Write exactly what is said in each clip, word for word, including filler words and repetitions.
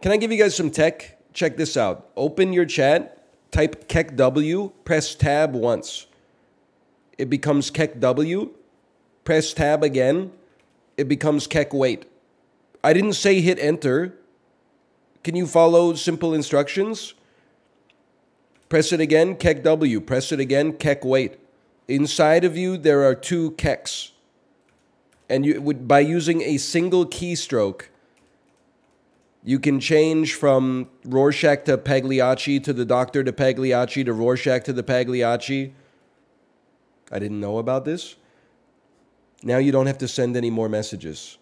Can I give you guys some tech? Check this out. Open your chat, type Keck W, press tab once. It becomes Keck W. Press tab again. It becomes Keck wait. I didn't say hit enter. Can you follow simple instructions? Press it again, Keck W. Press it again, Keck wait. Inside of you, there are two Kecks. And you would by using a single keystroke, you can change from Rorschach to Pagliacci to the Doctor to Pagliacci to Rorschach to the Pagliacci. I didn't know about this. Now you don't have to send any more messages.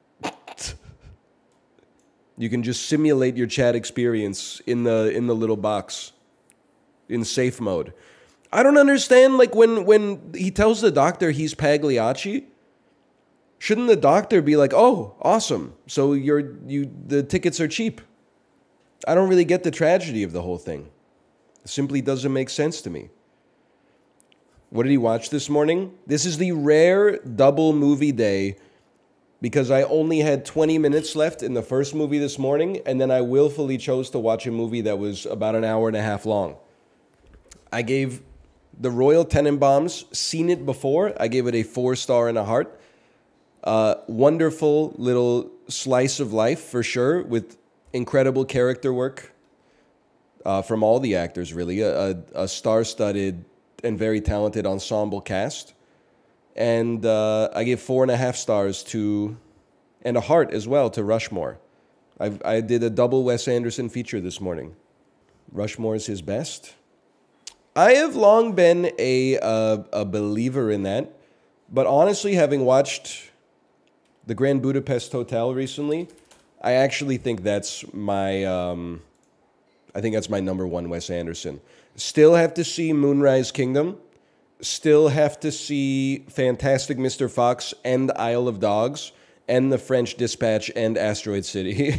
You can just simulate your chat experience in the in the little box in safe mode. I don't understand, like, when when he tells the Doctor he's Pagliacci, shouldn't the Doctor be like, "Oh, awesome. So you're you the tickets are cheap." I don't really get the tragedy of the whole thing. It simply doesn't make sense to me. What did he watch this morning? This is the rare double movie day because I only had twenty minutes left in the first movie this morning, and then I willfully chose to watch a movie that was about an hour and a half long. I gave The Royal Tenenbaums, seen it before, I gave it a four star and a heart. Uh, wonderful little slice of life, for sure, with incredible character work uh, from all the actors, really. A, a, a star-studded and very talented ensemble cast. And uh, I gave four and a half stars to, and a heart as well, to Rushmore. I, I did a double Wes Anderson feature this morning. Rushmore is his best. I have long been a, uh, a believer in that. But honestly, having watched The Grand Budapest Hotel recently, I actually think that's my, um, I think that's my number one Wes Anderson. Still have to see Moonrise Kingdom. Still have to see Fantastic Mister Fox and Isle of Dogs and The French Dispatch and Asteroid City.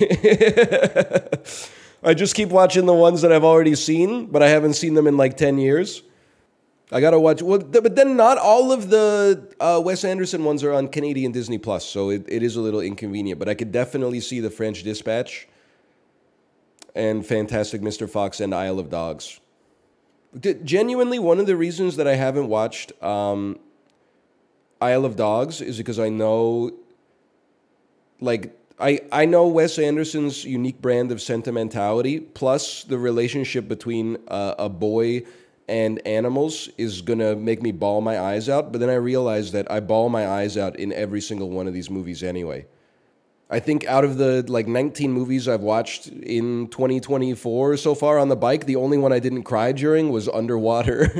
I just keep watching the ones that I've already seen, but I haven't seen them in like ten years. I gotta watch, well, but then not all of the uh, Wes Anderson ones are on Canadian Disney Plus, so it, it is a little inconvenient. But I could definitely see The French Dispatch and Fantastic Mister Fox and Isle of Dogs. Genuinely, one of the reasons that I haven't watched um, Isle of Dogs is because I know, like, I, I know Wes Anderson's unique brand of sentimentality, plus the relationship between uh, a boy and animals is going to make me bawl my eyes out. But then I realized that I bawl my eyes out in every single one of these movies anyway. I think out of the like nineteen movies I've watched in twenty twenty-four so far on the bike, the only one I didn't cry during was Underwater.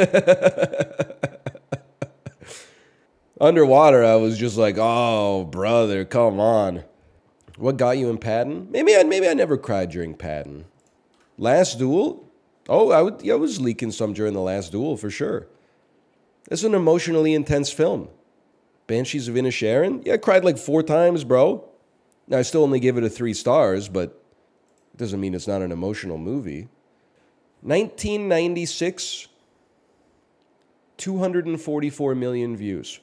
Underwater, I was just like, oh, brother, come on. What got you in Patton? Maybe I, maybe I never cried during Patton. Last Duel? Oh, I, would, yeah, I was leaking some during the Last Duel, for sure. It's an emotionally intense film. Banshees of Inisherin? Yeah, I cried like four times, bro. Now, I still only give it a three stars, but it doesn't mean it's not an emotional movie. nineteen ninety-six, two hundred forty-four million views.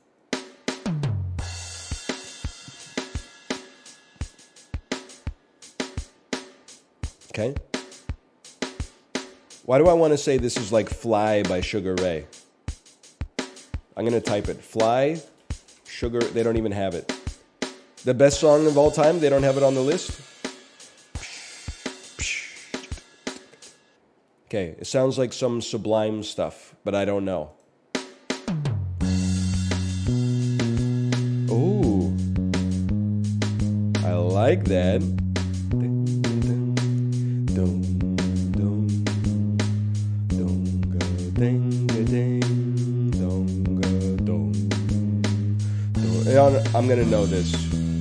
Okay. Why do I want to say this is like Fly by Sugar Ray? I'm going to type it. Fly, Sugar, they don't even have it. The best song of all time, they don't have it on the list. Okay, it sounds like some Sublime stuff, but I don't know. Ooh. I like that. I'm gonna know this.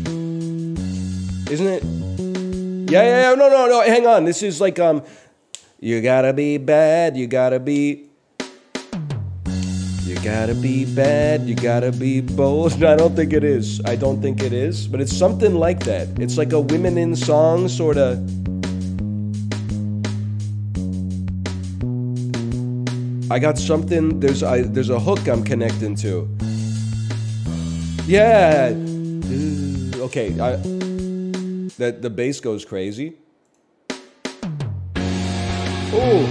Isn't it? Yeah, yeah, yeah, no, no, no, hang on. This is like, um, you gotta be bad, you gotta be, you gotta be bad, you gotta be bold. I don't think it is. I don't think it is, but it's something like that. It's like a women in song, sort of. I got something, there's, I, there's a hook I'm connecting to. Yeah. Okay, I... That the bass goes crazy. Ooh.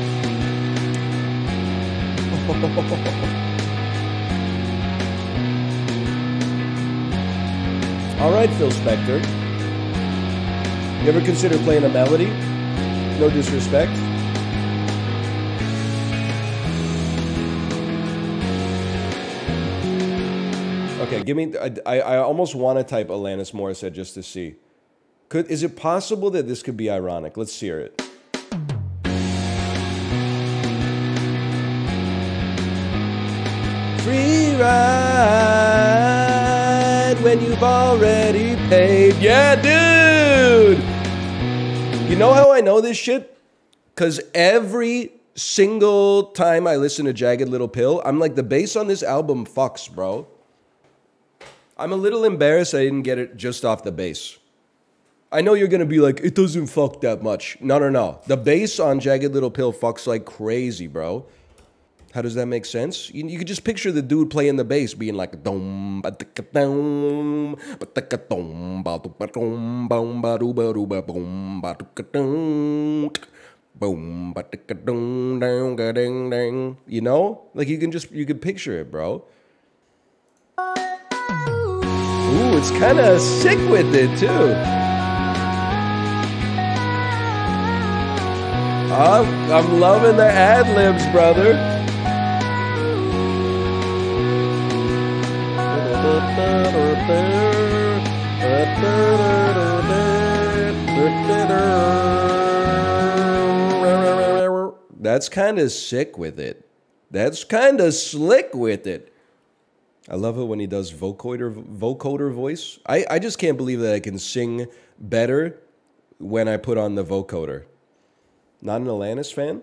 All right, Phil Spector. You ever consider playing a melody? No disrespect. Okay, give me. I, I almost want to type Alanis Morissette just to see. Could is it possible that this could be ironic? Let's hear it. Free ride when you've already paid. Yeah, dude! You know how I know this shit? Because every single time I listen to Jagged Little Pill, I'm like, the bass on this album fucks, bro. I'm a little embarrassed I didn't get it just off the bass. I know you're going to be like, it doesn't fuck that much. No, no, no. The bass on Jagged Little Pill fucks like crazy, bro. How does that make sense? You, you could just picture the dude playing the bass being like, dum ba dum ba dum ba dum boom ba doo ba doo ba boom ba dum boom ba dum dang ding ding. You know, like you can just you can picture it, bro. Ooh, it's kind of sick with it too. I'm, I'm loving the ad-libs, brother. That's kind of sick with it. That's kind of slick with it. I love it when he does vocoder, vocoder voice. I, I just can't believe that I can sing better when I put on the vocoder. Not an Alanis fan?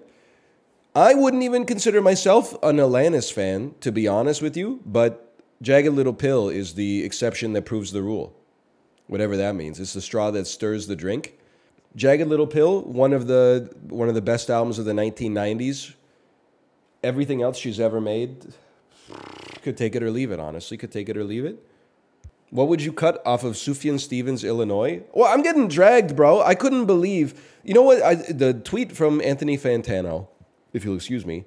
I wouldn't even consider myself an Alanis fan, to be honest with you, but Jagged Little Pill is the exception that proves the rule. Whatever that means. It's the straw that stirs the drink. Jagged Little Pill, one of the one of the best albums of the nineteen nineties. Everything else she's ever made, could take it or leave it, honestly. Could take it or leave it. What would you cut off of Sufjan Stevens, Illinois? Well, I'm getting dragged, bro. I couldn't believe. You know what? I, the tweet from Anthony Fantano, if you'll excuse me,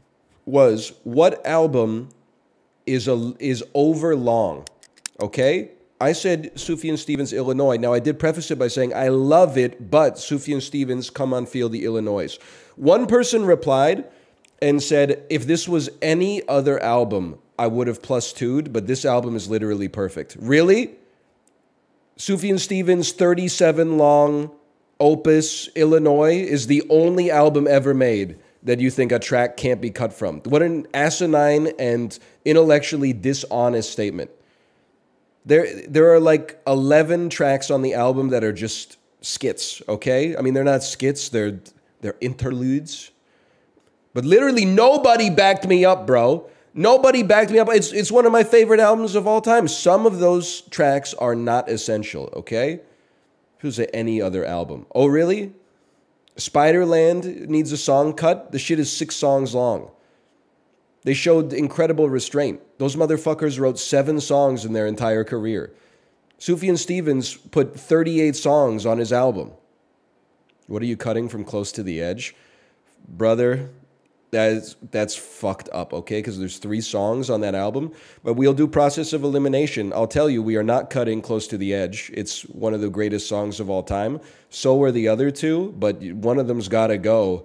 was, what album is a is over long? Okay? I said Sufjan Stevens, Illinois. Now, I did preface it by saying, I love it, but Sufjan Stevens, come on, feel the Illinois. One person replied and said, if this was any other album, I would have plus two'd, but this album is literally perfect. Really? Sufjan Stevens' thirty-seven long opus, Illinois, is the only album ever made that you think a track can't be cut from. What an asinine and intellectually dishonest statement. There, there are like eleven tracks on the album that are just skits, okay? I mean, they're not skits, they're, they're interludes. But literally nobody backed me up, bro. Nobody backed me up. It's, it's one of my favorite albums of all time. Some of those tracks are not essential, okay? Who's at any other album? Oh, really? Spiderland needs a song cut. The shit is six songs long. They showed incredible restraint. Those motherfuckers wrote seven songs in their entire career. Sufjan Stevens put thirty-eight songs on his album. What are you cutting from Close to the Edge? Brother, that is, that's fucked up, okay? Because there's three songs on that album. But we'll do Process of Elimination. I'll tell you, we are not cutting Close to the Edge. It's one of the greatest songs of all time. So are the other two, but one of them's got to go.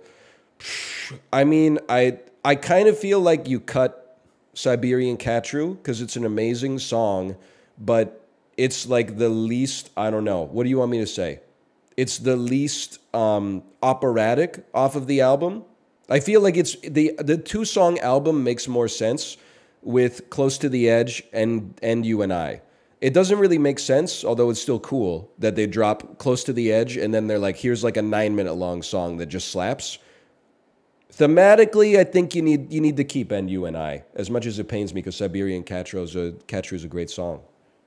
I mean, I... I kind of feel like you cut Siberian Catru because it's an amazing song, but it's like the least, I don't know. What do you want me to say? It's the least um, operatic off of the album. I feel like it's the the two-song album makes more sense with Close to the Edge and, and You and I. It doesn't really make sense, although it's still cool that they drop Close to the Edge and then they're like, here's like a nine-minute long song that just slaps. Thematically, I think you need you need to keep And You and I, as much as it pains me, because Siberian Catru is a, Catru is a great song.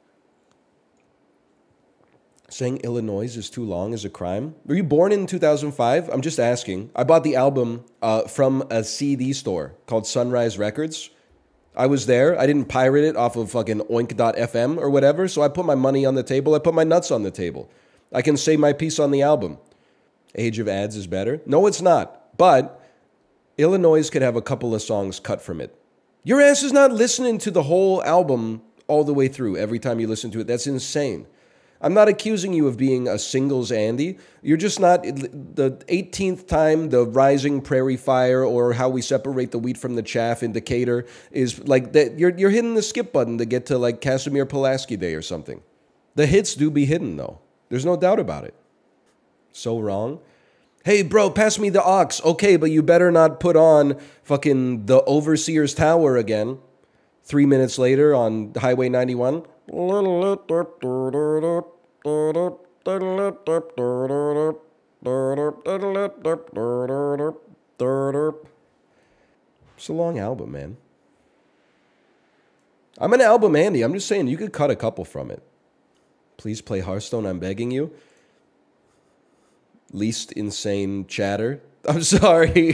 Saying Illinois is too long is a crime? Were you born in two thousand five? I'm just asking. I bought the album uh, from a C D store called Sunrise Records. I was there. I didn't pirate it off of fucking oink dot f m or whatever, so I put my money on the table. I put my nuts on the table. I can say my piece on the album. Age of Ads is better. No, it's not. But Illinois could have a couple of songs cut from it. Your ass is not listening to the whole album all the way through every time you listen to it. That's insane. I'm not accusing you of being a singles Andy. You're just not the eighteenth time the Rising Prairie Fire or How We Separate the Wheat from the Chaff in Decatur is like that. You're, you're hitting the skip button to get to like Casimir Pulaski Day or something. The hits do be hidden though. There's no doubt about it. So wrong. Hey, bro, pass me the aux. Okay, but you better not put on fucking The Overseer's Tower again. Three minutes later on Highway ninety-one. It's a long album, man. I'm an album Andy. I'm just saying you could cut a couple from it. Please play Hearthstone, I'm begging you. Least insane chatter. I'm sorry.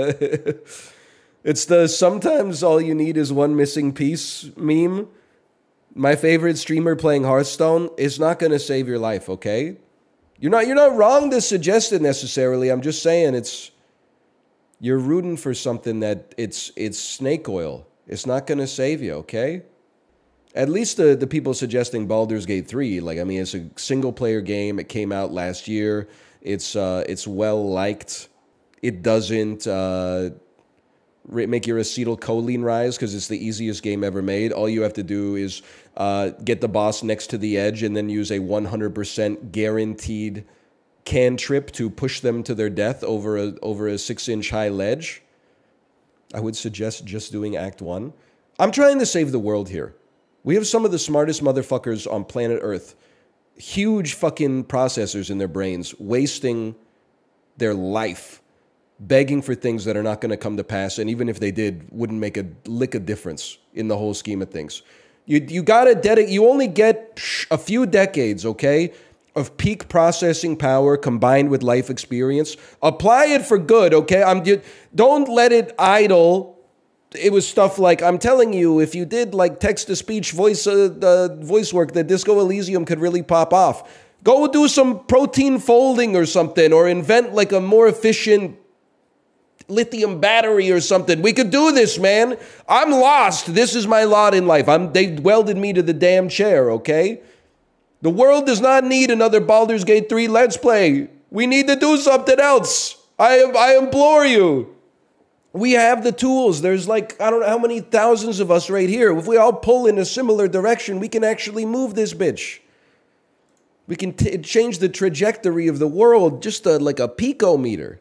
It's the sometimes all you need is one missing piece meme. My favorite streamer playing Hearthstone is not going to save your life, okay? You're not you're not wrong to suggest it necessarily. I'm just saying it's you're rooting for something that it's it's snake oil. It's not going to save you, okay? At least the the people suggesting Baldur's Gate three, like I mean it's a single player game. It came out last year. It's uh it's well liked. It doesn't uh make your acetylcholine rise because it's the easiest game ever made. All you have to do is uh, get the boss next to the edge and then use a one hundred percent guaranteed cantrip to push them to their death over a over a six-inch high ledge. I would suggest just doing Act one. I'm trying to save the world here. We have some of the smartest motherfuckers on planet Earth. Huge fucking processors in their brains, wasting their life begging for things that are not going to come to pass, and even if they did, wouldn't make a lick of difference in the whole scheme of things. You you gotta dedicate. You only get a few decades, okay, of peak processing power combined with life experience. Apply it for good, okay. I'm don't let it idle. It was stuff like I'm telling you, if you did like text to speech voice uh, uh, voice work, the Disco Elysium could really pop off. Go do some protein folding or something, or invent like a more efficient lithium battery or something. We could do this, man. I'm lost. This is my lot in life. I'm they welded me to the damn chair, okay? The world does not need another Baldur's Gate three Let's Play. We need to do something else. I I implore you. We have the tools. There's like, I don't know how many thousands of us right here. If we all pull in a similar direction, we can actually move this bitch. We can t change the trajectory of the world just a, like a picometer.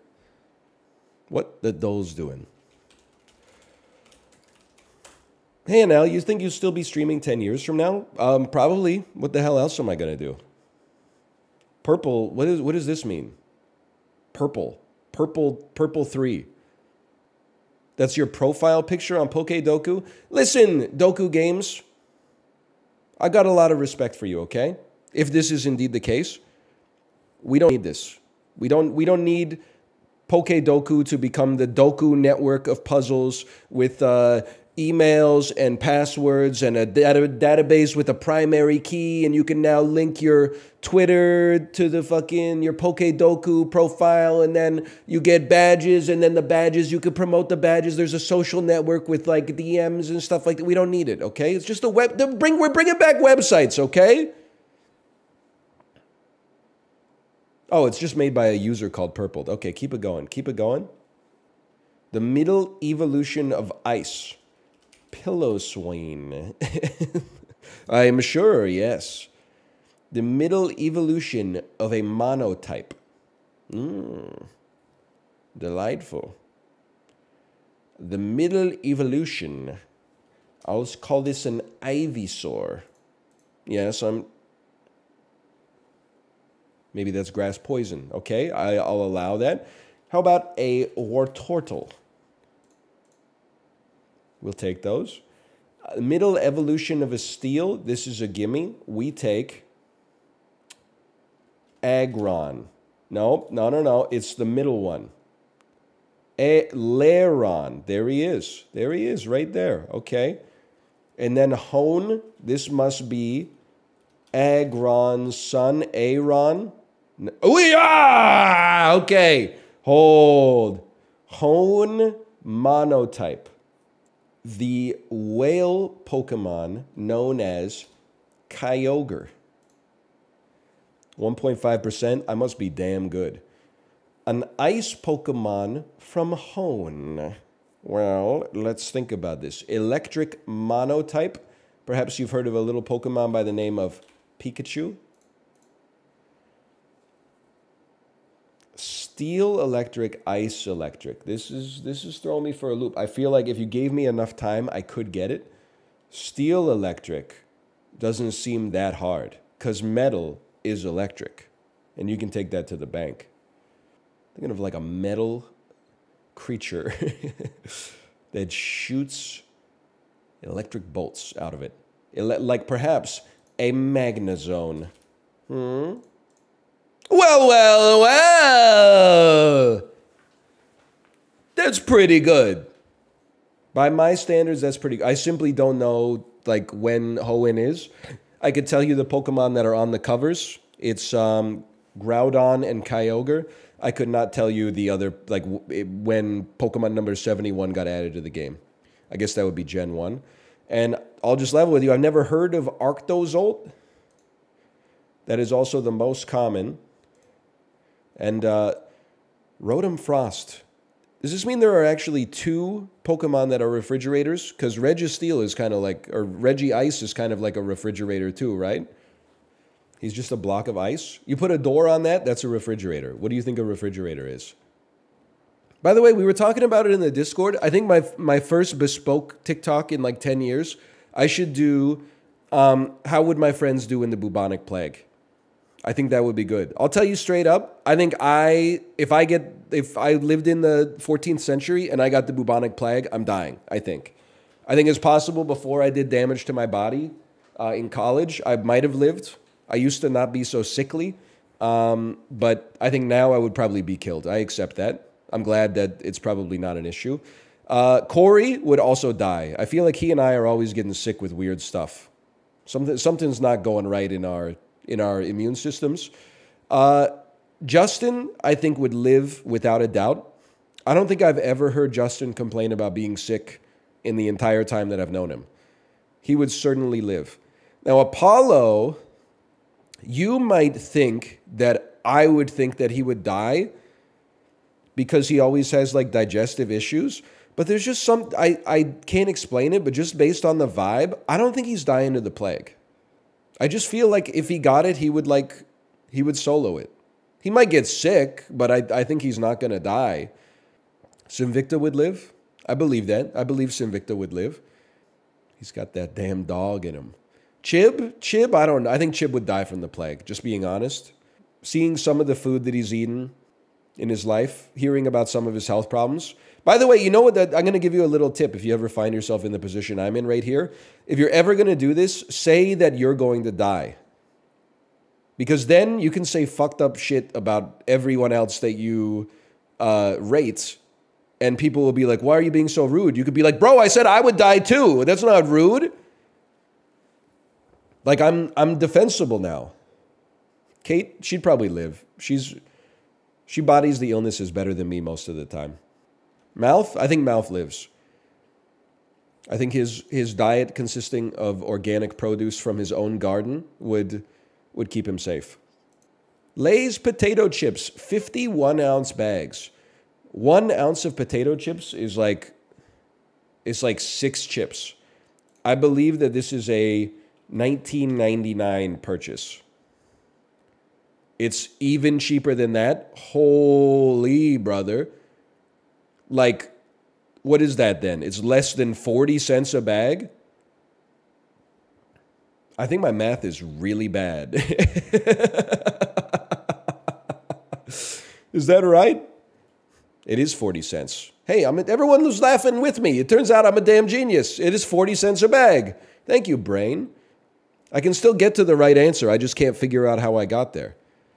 What the doll's doing? Hey, Anel, you think you'll still be streaming ten years from now? Um, probably. What the hell else am I going to do? Purple, what, is, what does this mean? Purple. Purple, purple three. That's your profile picture on Pokedoku? Listen, Doku Games, I got a lot of respect for you, okay? If this is indeed the case, we don't need this. We don't, we don't need Pokedoku to become the Doku network of puzzles with uh, emails and passwords and a data database with a primary key, and you can now link your Twitter to the fucking your Pokedoku profile, and then you get badges, and then the badges you could promote the badges. There's a social network with like D Ms and stuff like that. We don't need it, okay? It's just a web. Bring we're bringing back websites, okay? Oh, it's just made by a user called Purple. Okay, keep it going. Keep it going. The middle evolution of ice. Piloswine. I am sure, yes. The middle evolution of a monotype. Mm. Delightful. The middle evolution. I'll call this an Ivysaur. Yes, I'm... Maybe that's grass poison. Okay, I, I'll allow that. How about a Wartortle? We'll take those. Uh, middle evolution of a steel. This is a gimme. We take Aggron. No, no, no, no. It's the middle one. A Lairon. There he is. There he is, right there. Okay. And then Hone. This must be Aggron's son, Aron. Oh, yeah! Okay. Hold. Hone monotype. The whale Pokemon known as Kyogre. one point five percent. I must be damn good. An ice Pokemon from Hone. Well, let's think about this. Electric monotype. Perhaps you've heard of a little Pokemon by the name of Pikachu. Steel electric, ice electric. This is this is throwing me for a loop. I feel like if you gave me enough time, I could get it. Steel electric doesn't seem that hard because metal is electric, and you can take that to the bank. Thinking of like a metal creature that shoots electric bolts out of it, Ele like perhaps a Magnezone. Hmm. Well, well, well. That's pretty good. By my standards, that's pretty good. I simply don't know, like, when Hoenn is. I could tell you the Pokemon that are on the covers. It's um, Groudon and Kyogre. I could not tell you the other, like, w when Pokemon number seventy-one got added to the game. I guess that would be Gen one. And I'll just level with you. I've never heard of Arctozolt. That is also the most common. And uh, Rotom Frost. Does this mean there are actually two Pokemon that are refrigerators? Because Registeel is kind of like, or Regice is kind of like a refrigerator too, right? He's just a block of ice. You put a door on that, that's a refrigerator. What do you think a refrigerator is? By the way, we were talking about it in the Discord. I think my my first bespoke TikTok in like ten years, I should do, um, how would my friends do in the bubonic plague? I think that would be good. I'll tell you straight up. I think I, if I get, if I lived in the fourteenth century and I got the bubonic plague, I'm dying, I think. I think it's possible before I did damage to my body uh, in college, I might have lived. I used to not be so sickly, um, but I think now I would probably be killed. I accept that. I'm glad that it's probably not an issue. Uh, Corey would also die. I feel like he and I are always getting sick with weird stuff. Something, something's not going right in our in our immune systems. Uh, Justin, I think, would live without a doubt. I don't think I've ever heard Justin complain about being sick in the entire time that I've known him. He would certainly live. Now, Apollo, you might think that I would think that he would die because he always has like digestive issues. But there's just some, I, I can't explain it, but just based on the vibe, I don't think he's dying to the plague. I just feel like if he got it, he would like, he would solo it. He might get sick, but I, I think he's not going to die. Sinvicta would live. I believe that. I believe Sinvicta would live. He's got that damn dog in him. Chib? Chib? I don't know. I think Chib would die from the plague, just being honest. Seeing some of the food that he's eaten in his life, hearing about some of his health problems. By the way, you know what? That, I'm going to give you a little tip if you ever find yourself in the position I'm in right here. If you're ever going to do this, say that you're going to die. Because then you can say fucked up shit about everyone else that you uh, rate, and people will be like, why are you being so rude? You could be like, bro, I said I would die too. That's not rude. Like, I'm I'm defensible now. Kate, she'd probably live. She's she bodies the illnesses better than me most of the time. Mouth, I think Mouth lives. I think his his diet consisting of organic produce from his own garden would would keep him safe. Lay's potato chips, fifty-one ounce bags. One ounce of potato chips is like it's like six chips. I believe that this is a nineteen ninety-nine purchase. It's even cheaper than that. Holy brother. Like, what is that then? It's less than forty cents a bag? I think my math is really bad. Is that right? It is forty cents. Hey, I'm a, everyone was laughing with me. It turns out I'm a damn genius. It is forty cents a bag. Thank you, brain. I can still get to the right answer. I just can't figure out how I got there.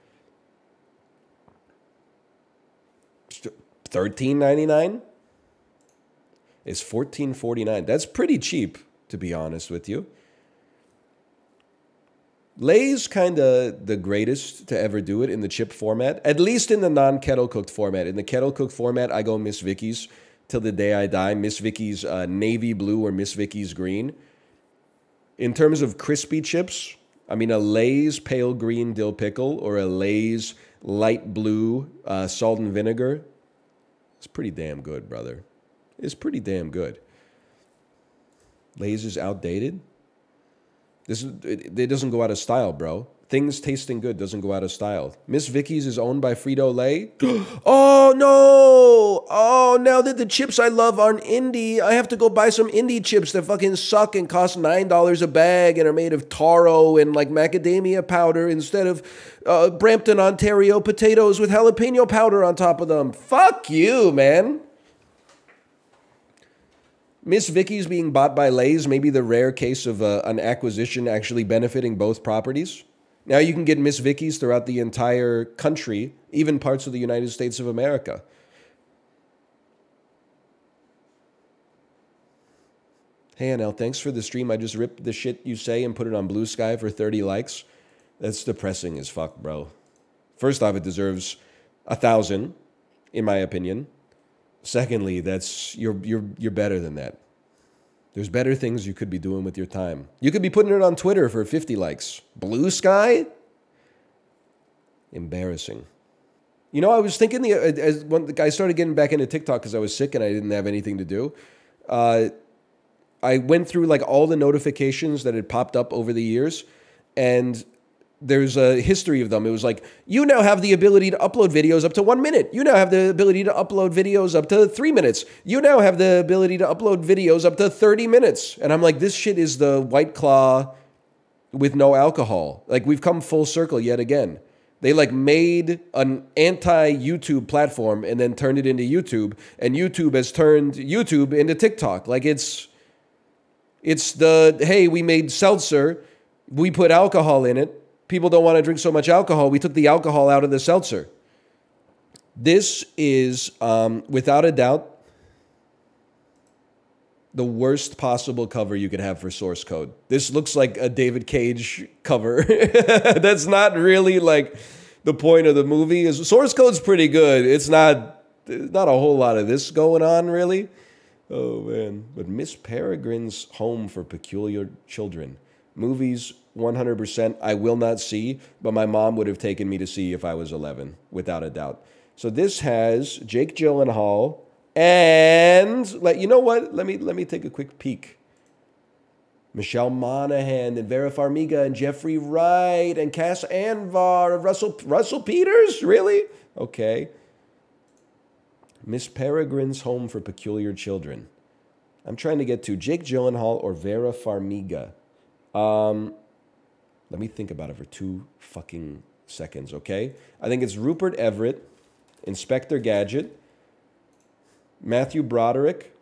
thirteen ninety-nine is fourteen forty-nine. That's pretty cheap, to be honest with you. Lay's kind of the greatest to ever do it in the chip format, at least in the non-kettle cooked format. In the kettle cooked format, I go Miss Vicky's till the day I die. Miss Vicky's uh, navy blue or Miss Vicky's green. In terms of crispy chips, I mean a Lay's pale green dill pickle or a Lay's light blue uh, salt and vinegar. It's pretty damn good, brother. It's pretty damn good. Lay's is outdated. This is, it, it doesn't go out of style, bro. Things tasting good doesn't go out of style. Miss Vicky's is owned by Frito-Lay. Oh, no. Oh, now that the chips I love aren't indie, I have to go buy some indie chips that fucking suck and cost nine dollars a bag and are made of taro and like macadamia powder instead of uh, Brampton, Ontario potatoes with jalapeno powder on top of them. Fuck you, man. Miss Vicky's being bought by Lay's may be the rare case of uh, an acquisition actually benefiting both properties. Now you can get Miss Vicky's throughout the entire country, even parts of the United States of America. Hey, N L, thanks for the stream. I just ripped the shit you say and put it on Blue Sky for thirty likes. That's depressing as fuck, bro. First off, it deserves a thousand, in my opinion. Secondly, that's you're you're you're better than that. There's better things you could be doing with your time. You could be putting it on Twitter for fifty likes. Blue Sky? Embarrassing. You know, I was thinking the as when the guy started getting back into TikTok because I was sick and I didn't have anything to do. Uh, I went through like all the notifications that had popped up over the years, and there's a history of them. It was like, you now have the ability to upload videos up to one minute. You now have the ability to upload videos up to three minutes. You now have the ability to upload videos up to thirty minutes. And I'm like, this shit is the White Claw with no alcohol. Like, we've come full circle yet again. They like made an anti-YouTube platform and then turned it into YouTube. And YouTube has turned YouTube into TikTok. Like it's, it's the, hey, we made seltzer. We put alcohol in it. People don't want to drink so much alcohol. We took the alcohol out of the seltzer. This is, um, without a doubt, the worst possible cover you could have for Source Code. This looks like a David Cage cover. That's not really like the point of the movie. Is Source Code's pretty good. It's not, not a whole lot of this going on, really. Oh, man. But Miss Peregrine's Home for Peculiar Children. Movies, one hundred percent I will not see, but my mom would have taken me to see if I was eleven, without a doubt. So this has Jake Gyllenhaal and, like, you know what? Let me let me take a quick peek. Michelle Monaghan and Vera Farmiga and Jeffrey Wright and Cass Anvar and Russell Russell Peters? Really? Okay. Miss Peregrine's Home for Peculiar Children. I'm trying to get to Jake Gyllenhaal or Vera Farmiga. Um, let me think about it for two fucking seconds, okay? I think it's Rupert Everett, Inspector Gadget, Matthew Broderick.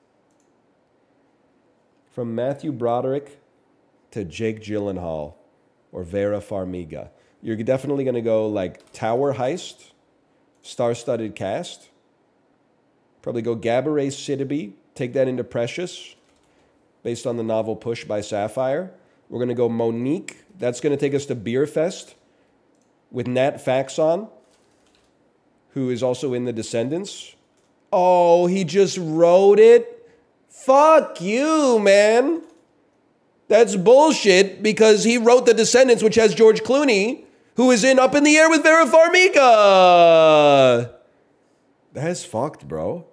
From Matthew Broderick to Jake Gyllenhaal or Vera Farmiga. You're definitely going to go like Tower Heist, star-studded cast. Probably go Gabourey Sidibe, take that into Precious, based on the novel Push by Sapphire. We're going to go Monique. That's going to take us to Beer Fest with Nat Faxon, who is also in The Descendants. Oh, he just wrote it? Fuck you, man. That's bullshit because he wrote The Descendants, which has George Clooney, who is in Up in the Air with Vera Farmiga. That's fucked, bro.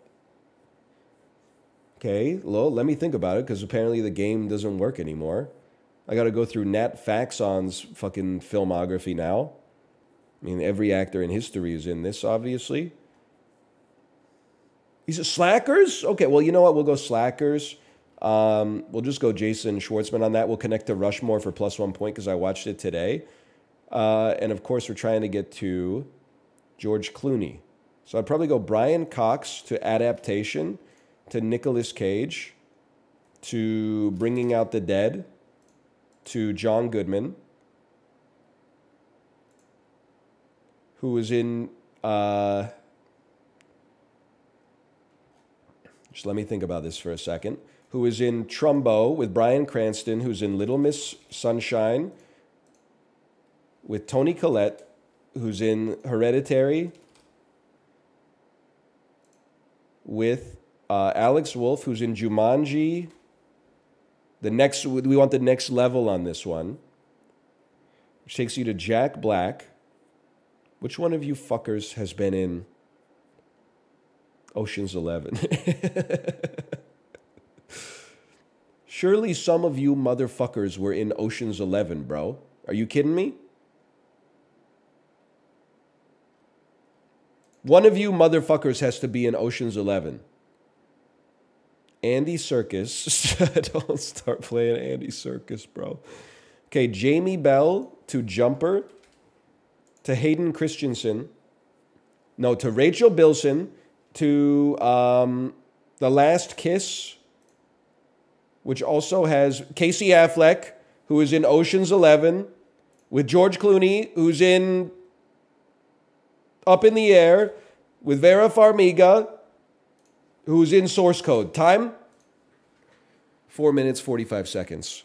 Okay, well, let me think about it because apparently the game doesn't work anymore. I got to go through Nat Faxon's fucking filmography now. I mean, every actor in history is in this, obviously. He's a Slackers? Okay, well, you know what? We'll go Slackers. Um, we'll just go Jason Schwartzman on that. We'll connect to Rushmore for plus one point because I watched it today. Uh, and, of course, we're trying to get to George Clooney. So I'd probably go Brian Cox to Adaptation, to Nicolas Cage, to Bringing Out the Dead, to John Goodman, who was in, uh, just let me think about this for a second, who was in Trumbo with Bryan Cranston, who's in Little Miss Sunshine, with Toni Collette, who's in Hereditary, with uh, Alex Wolff, who's in Jumanji. The next, we want the next level on this one, which takes you to Jack Black. Which one of you fuckers has been in Ocean's Eleven? Surely some of you motherfuckers were in Ocean's Eleven, bro. Are you kidding me? One of you motherfuckers has to be in Ocean's Eleven. Andy Serkis. Don't start playing Andy Serkis, bro. Okay, Jamie Bell to Jumper. To Hayden Christensen. No, to Rachel Bilson. To um, The Last Kiss. Which also has Casey Affleck, who is in Ocean's Eleven. With George Clooney, who's in Up in the Air. With Vera Farmiga, who's in Source Code. Time? Four minutes, forty-five seconds.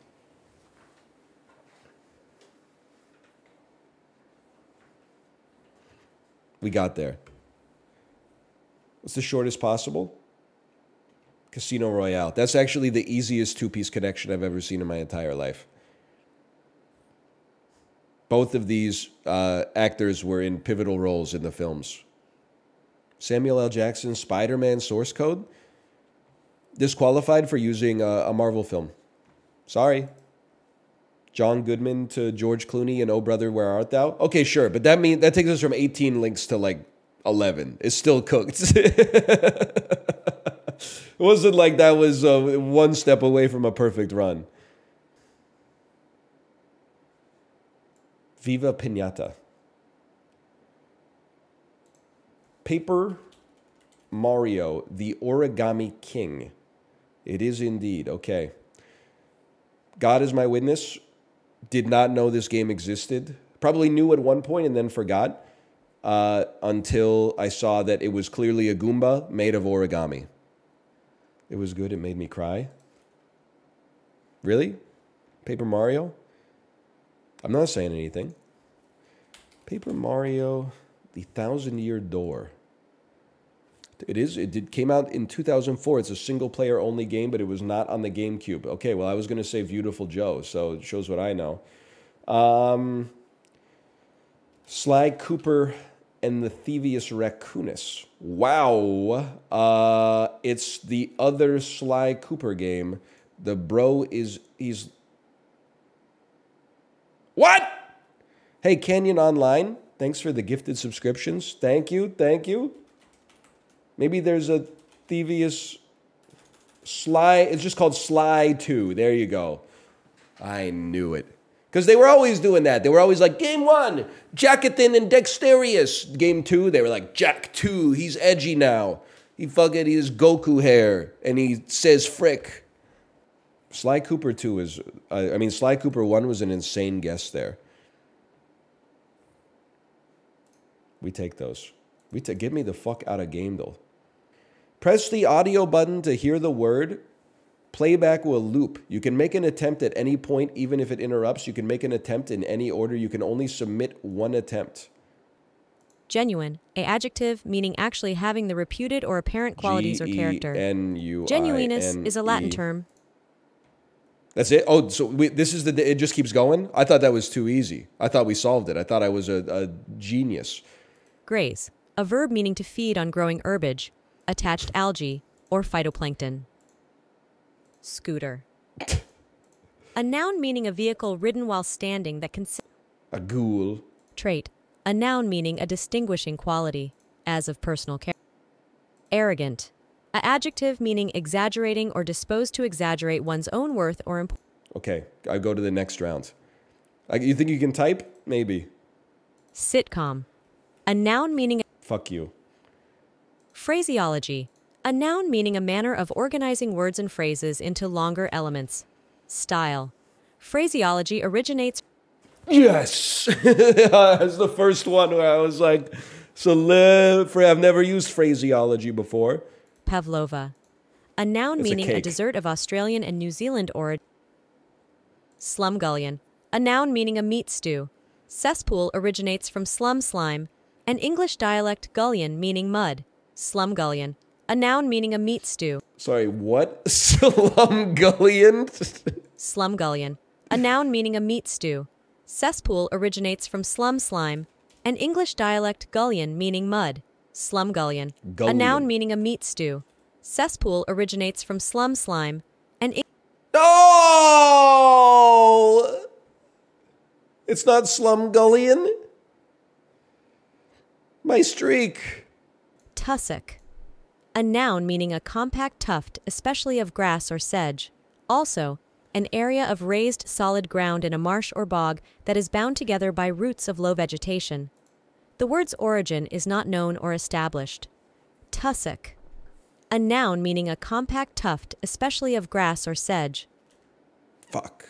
We got there. What's the shortest possible? Casino Royale. That's actually the easiest two-piece connection I've ever seen in my entire life. Both of these uh, actors were in pivotal roles in the films. Samuel L. Jackson, Spider-Man Source Code, disqualified for using a, a Marvel film. Sorry. John Goodman to George Clooney and Oh Brother, Where Art Thou? Okay, sure, but that mean that takes us from eighteen links to like eleven. It's still cooked. It wasn't like that was uh, one step away from a perfect run. Viva Pinata. Paper Mario, the Origami King. It is indeed. Okay. God is my witness. Did not know this game existed. Probably knew at one point and then forgot. Uh, until I saw that it was clearly a Goomba made of origami. It was good. It made me cry. Really? Paper Mario? I'm not saying anything. Paper Mario, the Thousand Year Door. It is. It did, came out in two thousand four. It's a single-player only game, but it was not on the GameCube. Okay, well, I was going to say Beautiful Joe, so it shows what I know. Um, Sly Cooper and the Thievius Raccoonus. Wow. Uh, it's the other Sly Cooper game. The bro is... he's... What? Hey, Canyon Online, thanks for the gifted subscriptions. Thank you, thank you. Maybe there's a Thievius Sly. It's just called Sly two. There you go. I knew it. Because they were always doing that. They were always like, game one, Jackathan and Dexterious. Game two, they were like, Jack two, he's edgy now. He fucking, he has Goku hair. And he says frick. Sly Cooper two is, uh, I mean, Sly Cooper one was an insane guest there. We take those. We take, get me the fuck out of game, though. Press the audio button to hear the word. Playback will loop. You can make an attempt at any point, even if it interrupts. You can make an attempt in any order. You can only submit one attempt. Genuine, a adjective meaning actually having the reputed or apparent qualities or character. G E N U I N E. Genuineness is a Latin term. That's it? Oh, so we, this is the, it just keeps going? I thought that was too easy. I thought we solved it. I thought I was a, a genius. Graze, a verb meaning to feed on growing herbage, attached algae, or phytoplankton. Scooter. A noun meaning a vehicle ridden while standing that consists... A ghoul. Trait. A noun meaning a distinguishing quality, as of personal character. Arrogant. An adjective meaning exaggerating or disposed to exaggerate one's own worth or importance. Okay, I go to the next round. I, you think you can type? Maybe. Sitcom. A noun meaning... Fuck you. Phraseology. A noun meaning a manner of organizing words and phrases into longer elements. Style. Phraseology originates... Yes! That's the first one where I was like, so live for... I've never used phraseology before. Pavlova. A noun It's meaning a a, cake. dessert of Australian and New Zealand origin. Slumgullion. A noun meaning a meat stew. Cesspool originates from slum slime, an English dialect gullion meaning mud. Slum gullion, a noun meaning a meat stew. Sorry, what? Slumgullion? Slum gullion, a noun meaning a meat stew. Cesspool originates from slum slime, an English dialect gullion meaning mud. Slum gullion, a Gullion. noun meaning a meat stew. Cesspool originates from slum slime, an English No! It's not Slumgullion? My streak. tussock, a noun meaning a compact tuft, especially of grass or sedge. Also, an area of raised solid ground in a marsh or bog that is bound together by roots of low vegetation. The word's origin is not known or established. Tussock, a noun meaning a compact tuft, especially of grass or sedge. Fuck.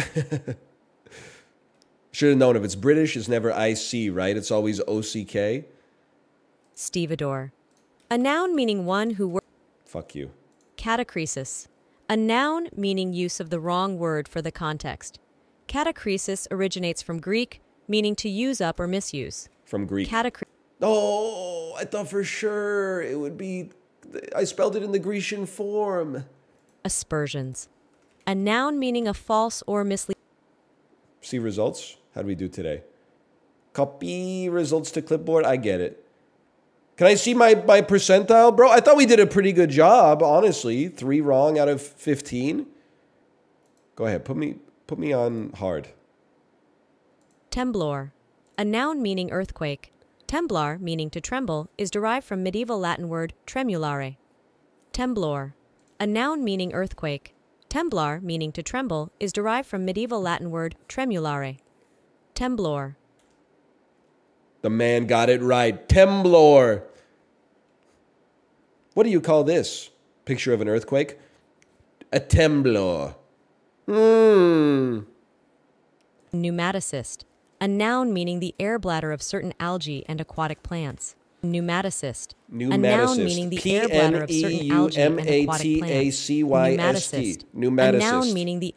Should have known if it's British, it's never I C, right? It's always O C K. Stevedore, a noun meaning one who works. Fuck you. Catachresis, a noun meaning use of the wrong word for the context. Catachresis originates from Greek, meaning to use up or misuse. From Greek. Catachre- Oh, I thought for sure it would be... I spelled it in the Grecian form. aspersions, a noun meaning a false or misleading. See results? How do we do today? Copy results to clipboard? I get it. Can I see my, my percentile, bro? I thought we did a pretty good job, honestly. Three wrong out of fifteen. Go ahead, put me put me on hard. Temblor, a noun meaning earthquake. Temblar, meaning to tremble, is derived from medieval Latin word tremulare. Temblor, a noun meaning earthquake. Temblar, meaning to tremble, is derived from medieval Latin word tremulare. Temblor. The man got it right. Temblor. What do you call this? Picture of an earthquake? A temblor. Hmm. Pneumaticist, a noun meaning the air bladder of certain algae and aquatic plants. Pneumaticist, a noun Pneumaticist. meaning the air bladder of certain algae and aquatic plants. P-N-E-U-M-A-T-A-C-Y-S-T. A Pneumaticist. noun meaning the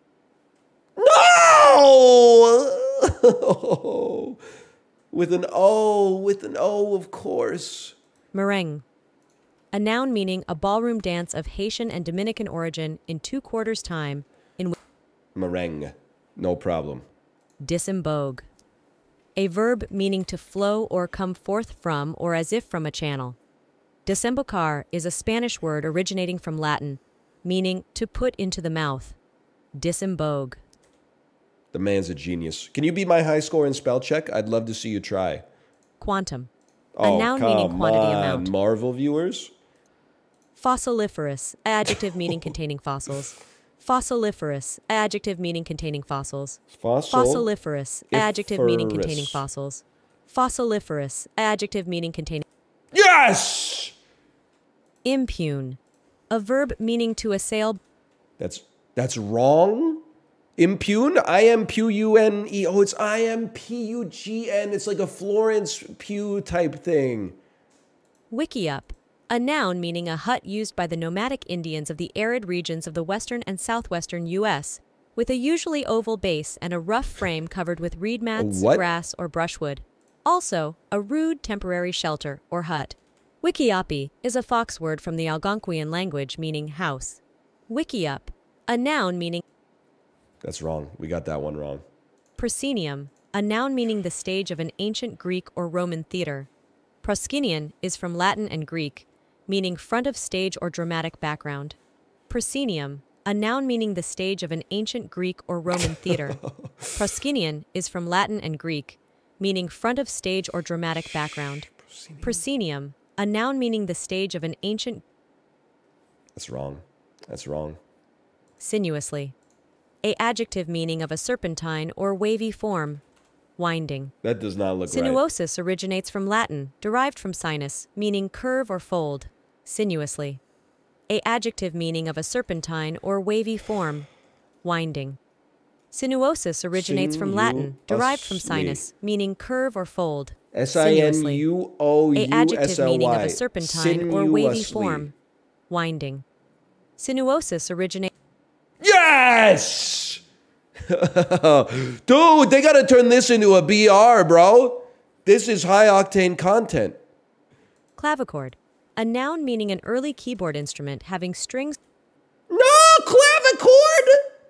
No! With an O, with an O, of course. Merengue, a noun meaning a ballroom dance of Haitian and Dominican origin in two quarters time, in which Merengue. No problem. disembogue, a verb meaning to flow or come forth from or as if from a channel. Desembocar is a Spanish word originating from Latin, meaning to put into the mouth. Disembogue. The man's a genius. Can you be my high score in spell check? I'd love to see you try. Quantum, Oh, a noun meaning come quantity on, amount. Marvel viewers? Fossiliferous, adjective meaning containing fossils. Fossiliferous, adjective meaning containing fossils. Fossil. Fossiliferous, adjective meaning Iferous. containing fossils. Fossiliferous, adjective meaning containing. Yes! Impugn, a verb meaning to assail. That's that's wrong. Impugn? I M P U N E. Oh, it's I M P U G N. It's like a Florence Pugh type thing. Wickiup, a noun meaning a hut used by the nomadic Indians of the arid regions of the western and southwestern U S, with a usually oval base and a rough frame covered with reed mats, what? grass, or brushwood. Also, a rude temporary shelter or hut. Wikiapi is a fox word from the Algonquian language meaning house. Wickiup, a noun meaning That's wrong. We got that one wrong. proscenium, a noun meaning the stage of an ancient Greek or Roman theater. Proscenion is from Latin and Greek, meaning front of stage or dramatic background. Proscenium, a noun meaning the stage of an ancient Greek or Roman theater. Proscenion is from Latin and Greek, meaning front of stage or dramatic background. Proscenium, a noun meaning the stage of an ancient. That's wrong. That's wrong. Sinuously, a adjective meaning of a serpentine or wavy form. Winding. That does not look right. Sinuosus originates from Latin, derived from sinus, meaning curve or fold. Sinuously. A adjective meaning of a serpentine or wavy form. Winding. Sinuosus originates from Latin, derived from sinus, meaning curve or fold. S I N U O U A adjective S L Y. meaning of a serpentine or wavy Sinuously. form. Winding. Sinuosus originates. Yes! Dude, they got to turn this into a B R, bro. This is high-octane content. Clavichord. A noun meaning an early keyboard instrument having strings. No, clavichord!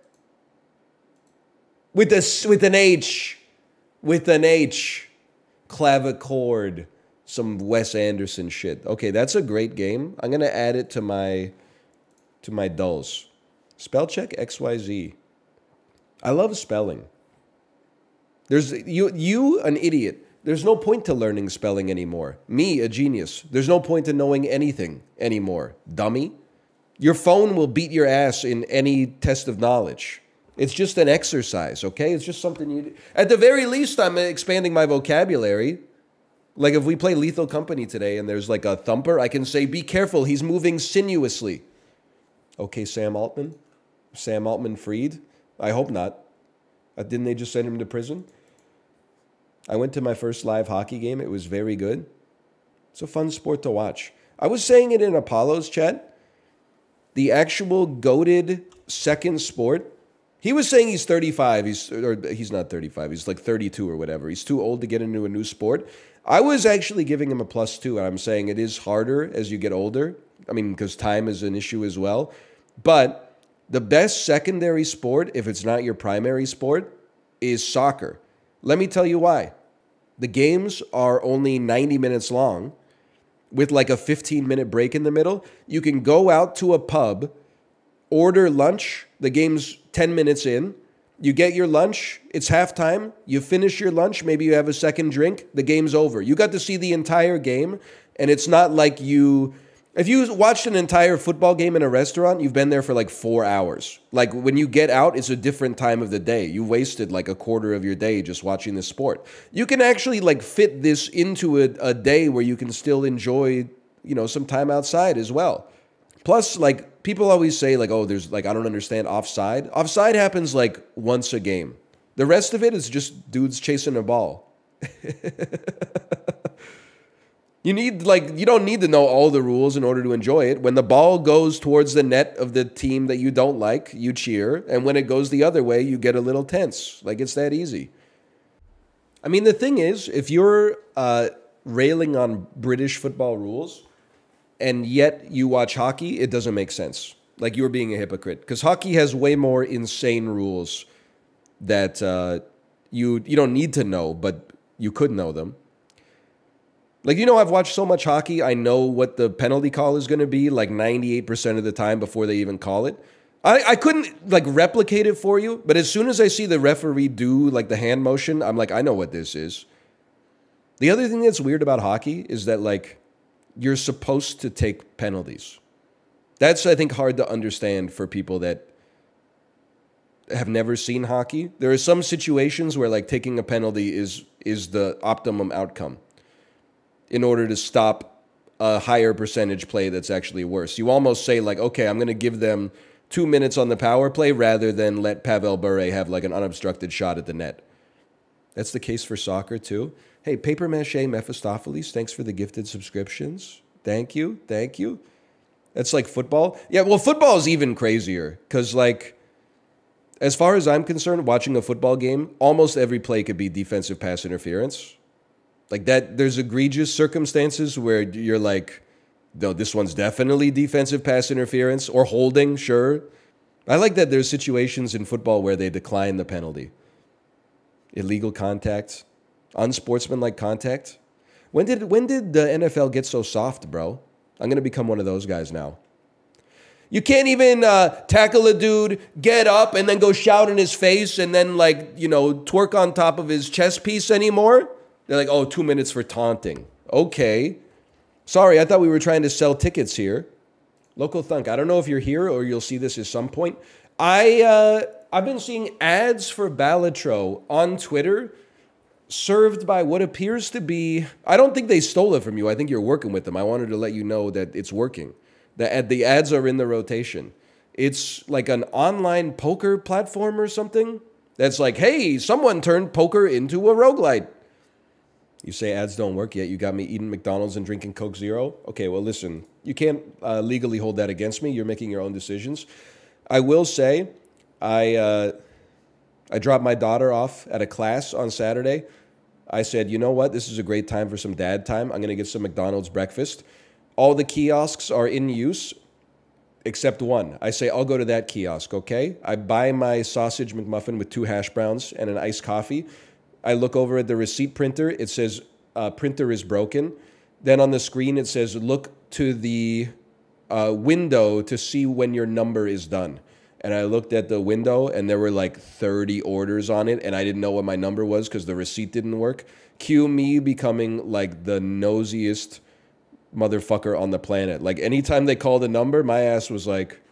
With, a, with an H. With an H. Clavichord. Some Wes Anderson shit. Okay, that's a great game. I'm going to add it to my, to my dulls. Spell check X Y Z. I love spelling. There's you, you, an idiot. There's no point to learning spelling anymore. Me, a genius. There's no point to knowing anything anymore. Dummy. Your phone will beat your ass in any test of knowledge. It's just an exercise, okay? It's just something you... At the very least, I'm expanding my vocabulary. Like if we play Lethal Company today and there's like a thumper, I can say, be careful, he's moving sinuously. Okay, Sam Altman? Sam Altman freed? I hope not. Uh, didn't they just send him to prison? I went to my first live hockey game. It was very good. It's a fun sport to watch. I was saying it in Apollo's chat. The actual goated second sport. He was saying he's thirty-five. He's or he's not thirty-five. He's like thirty-two or whatever. He's too old to get into a new sport. I was actually giving him a plus two. And I'm saying it is harder as you get older. I mean, because time is an issue as well. But the best secondary sport, if it's not your primary sport, is soccer. Let me tell you why. The games are only ninety minutes long with like a fifteen minute break in the middle. You can go out to a pub, order lunch. The game's ten minutes in. You get your lunch. It's halftime. You finish your lunch. Maybe you have a second drink. The game's over. You got to see the entire game. And it's not like you... If you watched an entire football game in a restaurant, you've been there for like four hours. Like when you get out, it's a different time of the day. You wasted like a quarter of your day just watching the sport. You can actually like fit this into a, a day where you can still enjoy, you know, some time outside as well. Plus, like people always say like, oh, there's like, I don't understand offside. Offside happens like once a game. The rest of it is just dudes chasing a ball. You need, like, you don't need to know all the rules in order to enjoy it. When the ball goes towards the net of the team that you don't like, you cheer. And when it goes the other way, you get a little tense. Like, it's that easy. I mean, the thing is, if you're uh, railing on British football rules, and yet you watch hockey, it doesn't make sense. Like, you're being a hypocrite. Because hockey has way more insane rules that uh, you you don't need to know, but you could know them. Like, you know, I've watched so much hockey, I know what the penalty call is going to be like ninety-eight percent of the time before they even call it. I, I couldn't, like, replicate it for you, but as soon as I see the referee do, like, the hand motion, I'm like, I know what this is. The other thing that's weird about hockey is that, like, you're supposed to take penalties. That's, I think, hard to understand for people that have never seen hockey. There are some situations where, like, taking a penalty is is the optimum outcome in order to stop a higher percentage play that's actually worse. You almost say, like, okay, I'm going to give them two minutes on the power play rather than let Pavel Bure have, like, an unobstructed shot at the net. That's the case for soccer, too. Hey, Paper Mache Mephistopheles, thanks for the gifted subscriptions. Thank you, thank you. That's like football. Yeah, well, football is even crazier because, like, as far as I'm concerned, watching a football game, almost every play could be defensive pass interference. Like that, there's egregious circumstances where you're like, no, this one's definitely defensive pass interference or holding, sure. I like that there's situations in football where they decline the penalty. Illegal contact, unsportsmanlike contact. When did when did the N F L get so soft, bro? I'm going to become one of those guys now. You can't even uh, tackle a dude, get up, and then go shout in his face and then, like, you know, twerk on top of his chest piece anymore. They're like, oh, two minutes for taunting. Okay. Sorry, I thought we were trying to sell tickets here. Local Thunk, I don't know if you're here or you'll see this at some point. I, uh, I've been seeing ads for Balatro on Twitter served by what appears to be... I don't think they stole it from you. I think you're working with them. I wanted to let you know that it's working. The, ad, the ads are in the rotation. It's like an online poker platform or something that's like, hey, someone turned poker into a roguelite. You say ads don't work yet. You got me eating McDonald's and drinking Coke Zero? Okay, well, listen. You can't uh, legally hold that against me. You're making your own decisions. I will say, I uh, I dropped my daughter off at a class on Saturday. I said, you know what? This is a great time for some dad time. I'm going to get some McDonald's breakfast. All the kiosks are in use except one. I say, I'll go to that kiosk, okay? I buy my sausage McMuffin with two hash browns and an iced coffee. I look over at the receipt printer. It says, uh, printer is broken. Then on the screen, it says, look to the uh, window to see when your number is done. And I looked at the window, and there were like thirty orders on it, and I didn't know what my number was because the receipt didn't work. Cue me becoming like the nosiest motherfucker on the planet. Like, anytime they called a number, my ass was like...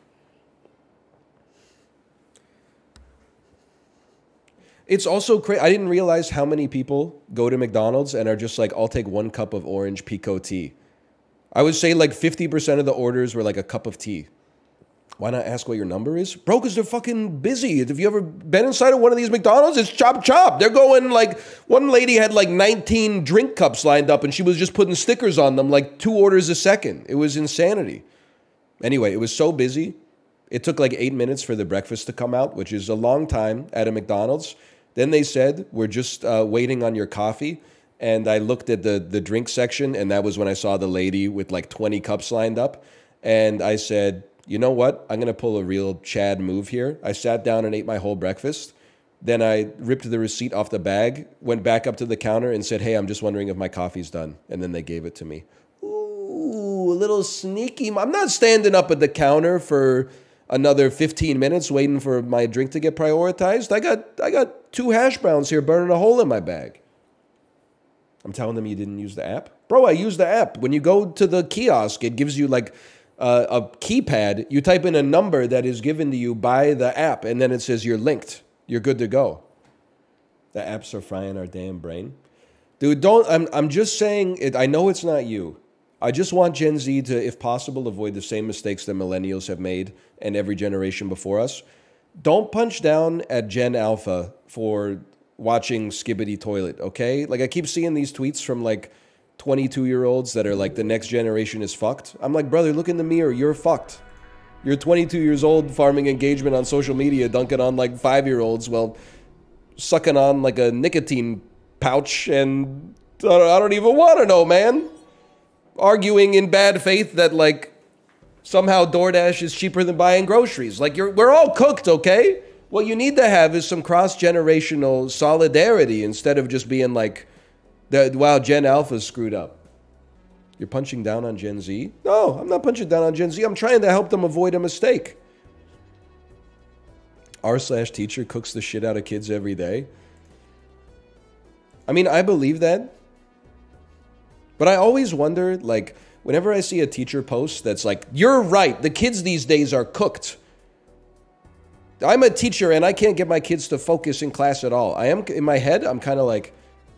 It's also crazy. I didn't realize how many people go to McDonald's and are just like, I'll take one cup of orange pico tea. I would say like fifty percent of the orders were like a cup of tea. Why not ask what your number is? Bro, because they're fucking busy. Have you ever been inside of one of these McDonald's? It's chop chop. They're going like, one lady had like nineteen drink cups lined up and she was just putting stickers on them like two orders a second. It was insanity. Anyway, it was so busy. It took like eight minutes for the breakfast to come out, which is a long time at a McDonald's. Then they said, we're just uh, waiting on your coffee. And I looked at the, the drink section, and that was when I saw the lady with like twenty cups lined up. And I said, you know what? I'm going to pull a real Chad move here. I sat down and ate my whole breakfast. Then I ripped the receipt off the bag, went back up to the counter and said, hey, I'm just wondering if my coffee's done. And then they gave it to me. Ooh, a little sneaky. I'm not standing up at the counter for another fifteen minutes waiting for my drink to get prioritized. I got, I got two hash browns here burning a hole in my bag. I'm telling them you didn't use the app? Bro, I used the app. When you go to the kiosk, it gives you like uh, a keypad. You type in a number that is given to you by the app, and then it says you're linked. You're good to go. The apps are frying our damn brain. Dude, don't, I'm, I'm just saying, it. I know it's not you. I just want Gen Z to, if possible, avoid the same mistakes that millennials have made and every generation before us. Don't punch down at Gen Alpha for watching Skibbity Toilet, okay? Like, I keep seeing these tweets from, like, twenty-two-year-olds that are like, the next generation is fucked. I'm like, brother, look in the mirror. You're fucked. You're twenty-two years old, farming engagement on social media, dunking on, like, five-year-olds while sucking on, like, a nicotine pouch, and I don't, I don't even want to know, man. Arguing in bad faith that, like, somehow DoorDash is cheaper than buying groceries. Like, you're, we're all cooked, okay? What you need to have is some cross-generational solidarity instead of just being like, wow, Gen Alpha's screwed up. You're punching down on Gen Z? No, I'm not punching down on Gen Z. I'm trying to help them avoid a mistake. R slash teacher cooks the shit out of kids every day. I mean, I believe that. But I always wonder, like, whenever I see a teacher post that's like, you're right, the kids these days are cooked. I'm a teacher and I can't get my kids to focus in class at all. I am, in my head, I'm kind of like,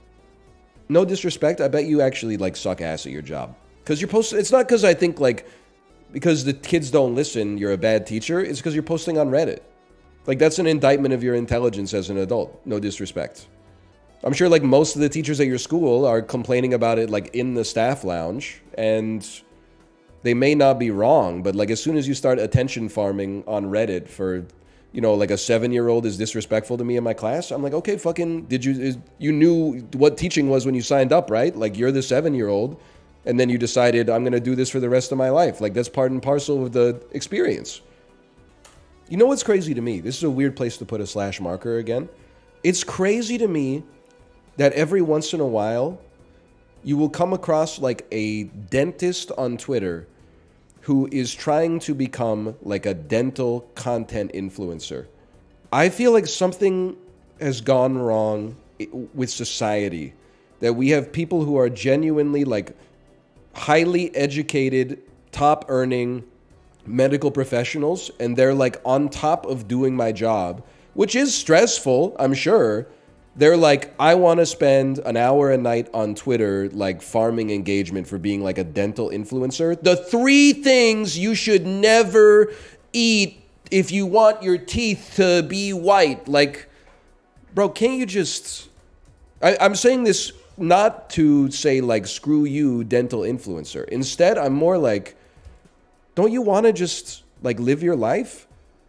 no disrespect, I bet you actually, like, suck ass at your job. Because you're posting, it's not because I think, like, because the kids don't listen, you're a bad teacher. It's because you're posting on Reddit. Like, that's an indictment of your intelligence as an adult. No disrespect. I'm sure, like, most of the teachers at your school are complaining about it, like, in the staff lounge. And they may not be wrong, but, like, as soon as you start attention farming on Reddit for, you know, like, a seven-year-old is disrespectful to me in my class, I'm like, okay, fucking, did you, is, you knew what teaching was when you signed up, right? Like, you're the seven-year-old, and then you decided, I'm going to do this for the rest of my life. Like, that's part and parcel of the experience. You know what's crazy to me? This is a weird place to put a slash marker again. It's crazy to me that every once in a while, you will come across, like, a dentist on Twitter who is trying to become, like, a dental content influencer. I feel like something has gone wrong with society. That we have people who are genuinely, like, highly educated, top-earning medical professionals, and they're, like, on top of doing my job, which is stressful, I'm sure. They're like, I want to spend an hour a night on Twitter, like, farming engagement for being, like, a dental influencer. The three things you should never eat if you want your teeth to be white. Like, bro, can't you just... I, I'm saying this not to say, like, screw you, dental influencer. Instead, I'm more like, don't you want to just, like, live your life?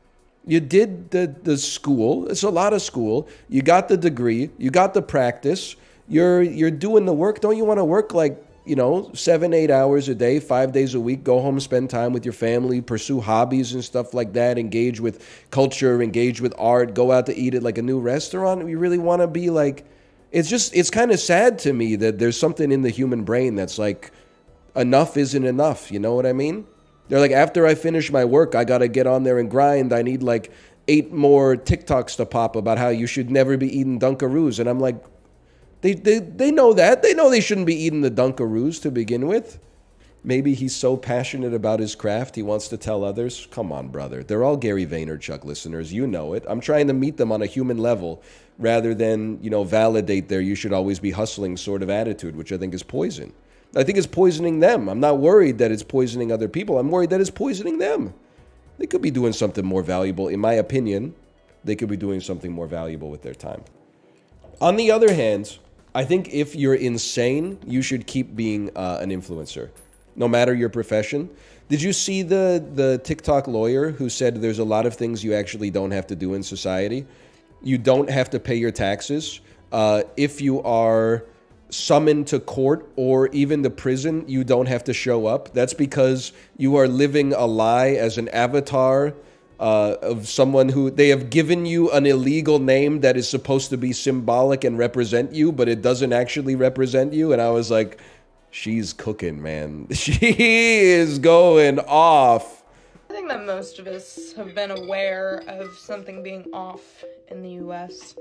You did the, the school. It's a lot of school. You got the degree. You got the practice. You're you're doing the work. Don't you want to work like, you know, seven, eight hours a day, five days a week, go home, spend time with your family, pursue hobbies and stuff like that, engage with culture, engage with art, go out to eat at like a new restaurant? You really want to be like, it's just, it's kind of sad to me that there's something in the human brain that's like, enough isn't enough. You know what I mean? They're like, after I finish my work, I got to get on there and grind. I need like eight more TikToks to pop about how you should never be eating Dunkaroos. And I'm like, they, they, they know that. They know they shouldn't be eating the Dunkaroos to begin with. Maybe he's so passionate about his craft, he wants to tell others. Come on, brother. They're all Gary Vaynerchuk listeners. You know it. I'm trying to meet them on a human level rather than, you know, validate their you should always be hustling sort of attitude, which I think is poison. I think it's poisoning them. I'm not worried that it's poisoning other people. I'm worried that it's poisoning them. They could be doing something more valuable. In my opinion, they could be doing something more valuable with their time. On the other hand, I think if you're insane, you should keep being uh, an influencer, no matter your profession. Did you see the, the TikTok lawyer who said there's a lot of things you actually don't have to do in society? You don't have to pay your taxes. Uh, if you are summoned to court or even the prison, you don't have to show up. That's because you are living a lie as an avatar uh, of someone who they have given you an illegal name that is supposed to be symbolic and represent you, but it doesn't actually represent you. And I was like, she's cooking, man. She is going off. I think that most of us have been aware of something being off in the U S.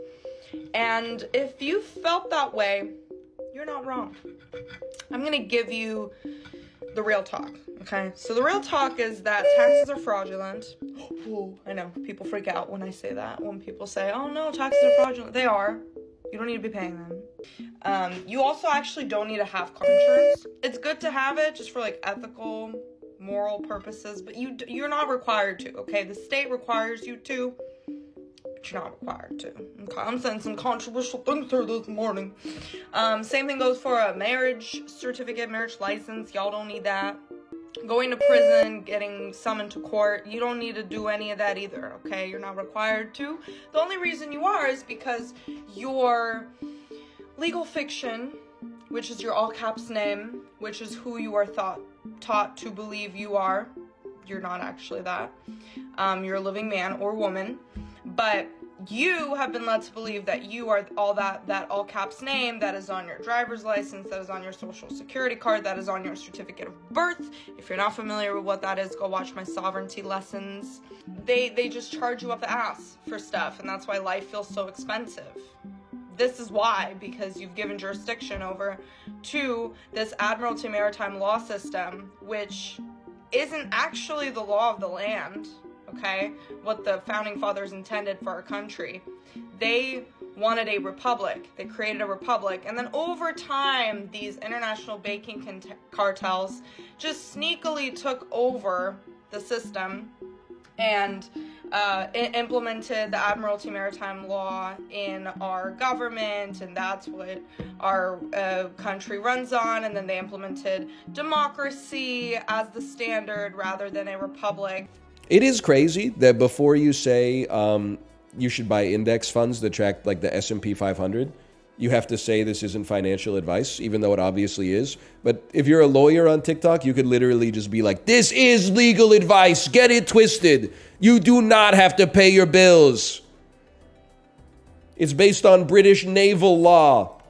And if you felt that way, you're not wrong. I'm going to give you the real talk, okay? So the real talk is that taxes are fraudulent. Ooh, I know, people freak out when I say that. When people say, oh no, taxes are fraudulent. They are. You don't need to be paying them. Um, you also actually don't need to have car insurance. It's good to have it just for like ethical, moral purposes, but you, you're not required to, okay? The state requires you to. You're not required to. Okay, I'm saying some controversial things here this morning. Um, same thing goes for a marriage certificate, marriage license. Y'all don't need that. Going to prison, getting summoned to court, you don't need to do any of that either, okay? You're not required to. The only reason you are is because your legal fiction, which is your all caps name, which is who you are thought taught to believe you are. You're not actually that. Um, you're a living man or woman. But you have been led to believe that you are all that, that all caps name that is on your driver's license, that is on your social security card, that is on your certificate of birth. If you're not familiar with what that is, go watch my sovereignty lessons. They, they just charge you up the ass for stuff, and that's why life feels so expensive. This is why, because you've given jurisdiction over to this Admiralty Maritime law system, which isn't actually the law of the land. Okay, what the founding fathers intended for our country. They wanted a republic. They created a republic. And then over time, these international banking cartels just sneakily took over the system and uh, implemented the Admiralty Maritime Law in our government, and that's what our uh, country runs on. And then they implemented democracy as the standard rather than a republic. It is crazy that before you say um, you should buy index funds that track like the S and P five hundred, you have to say this isn't financial advice, even though it obviously is. But if you're a lawyer on TikTok, you could literally just be like, this is legal advice. Get it twisted. You do not have to pay your bills. It's based on British naval law.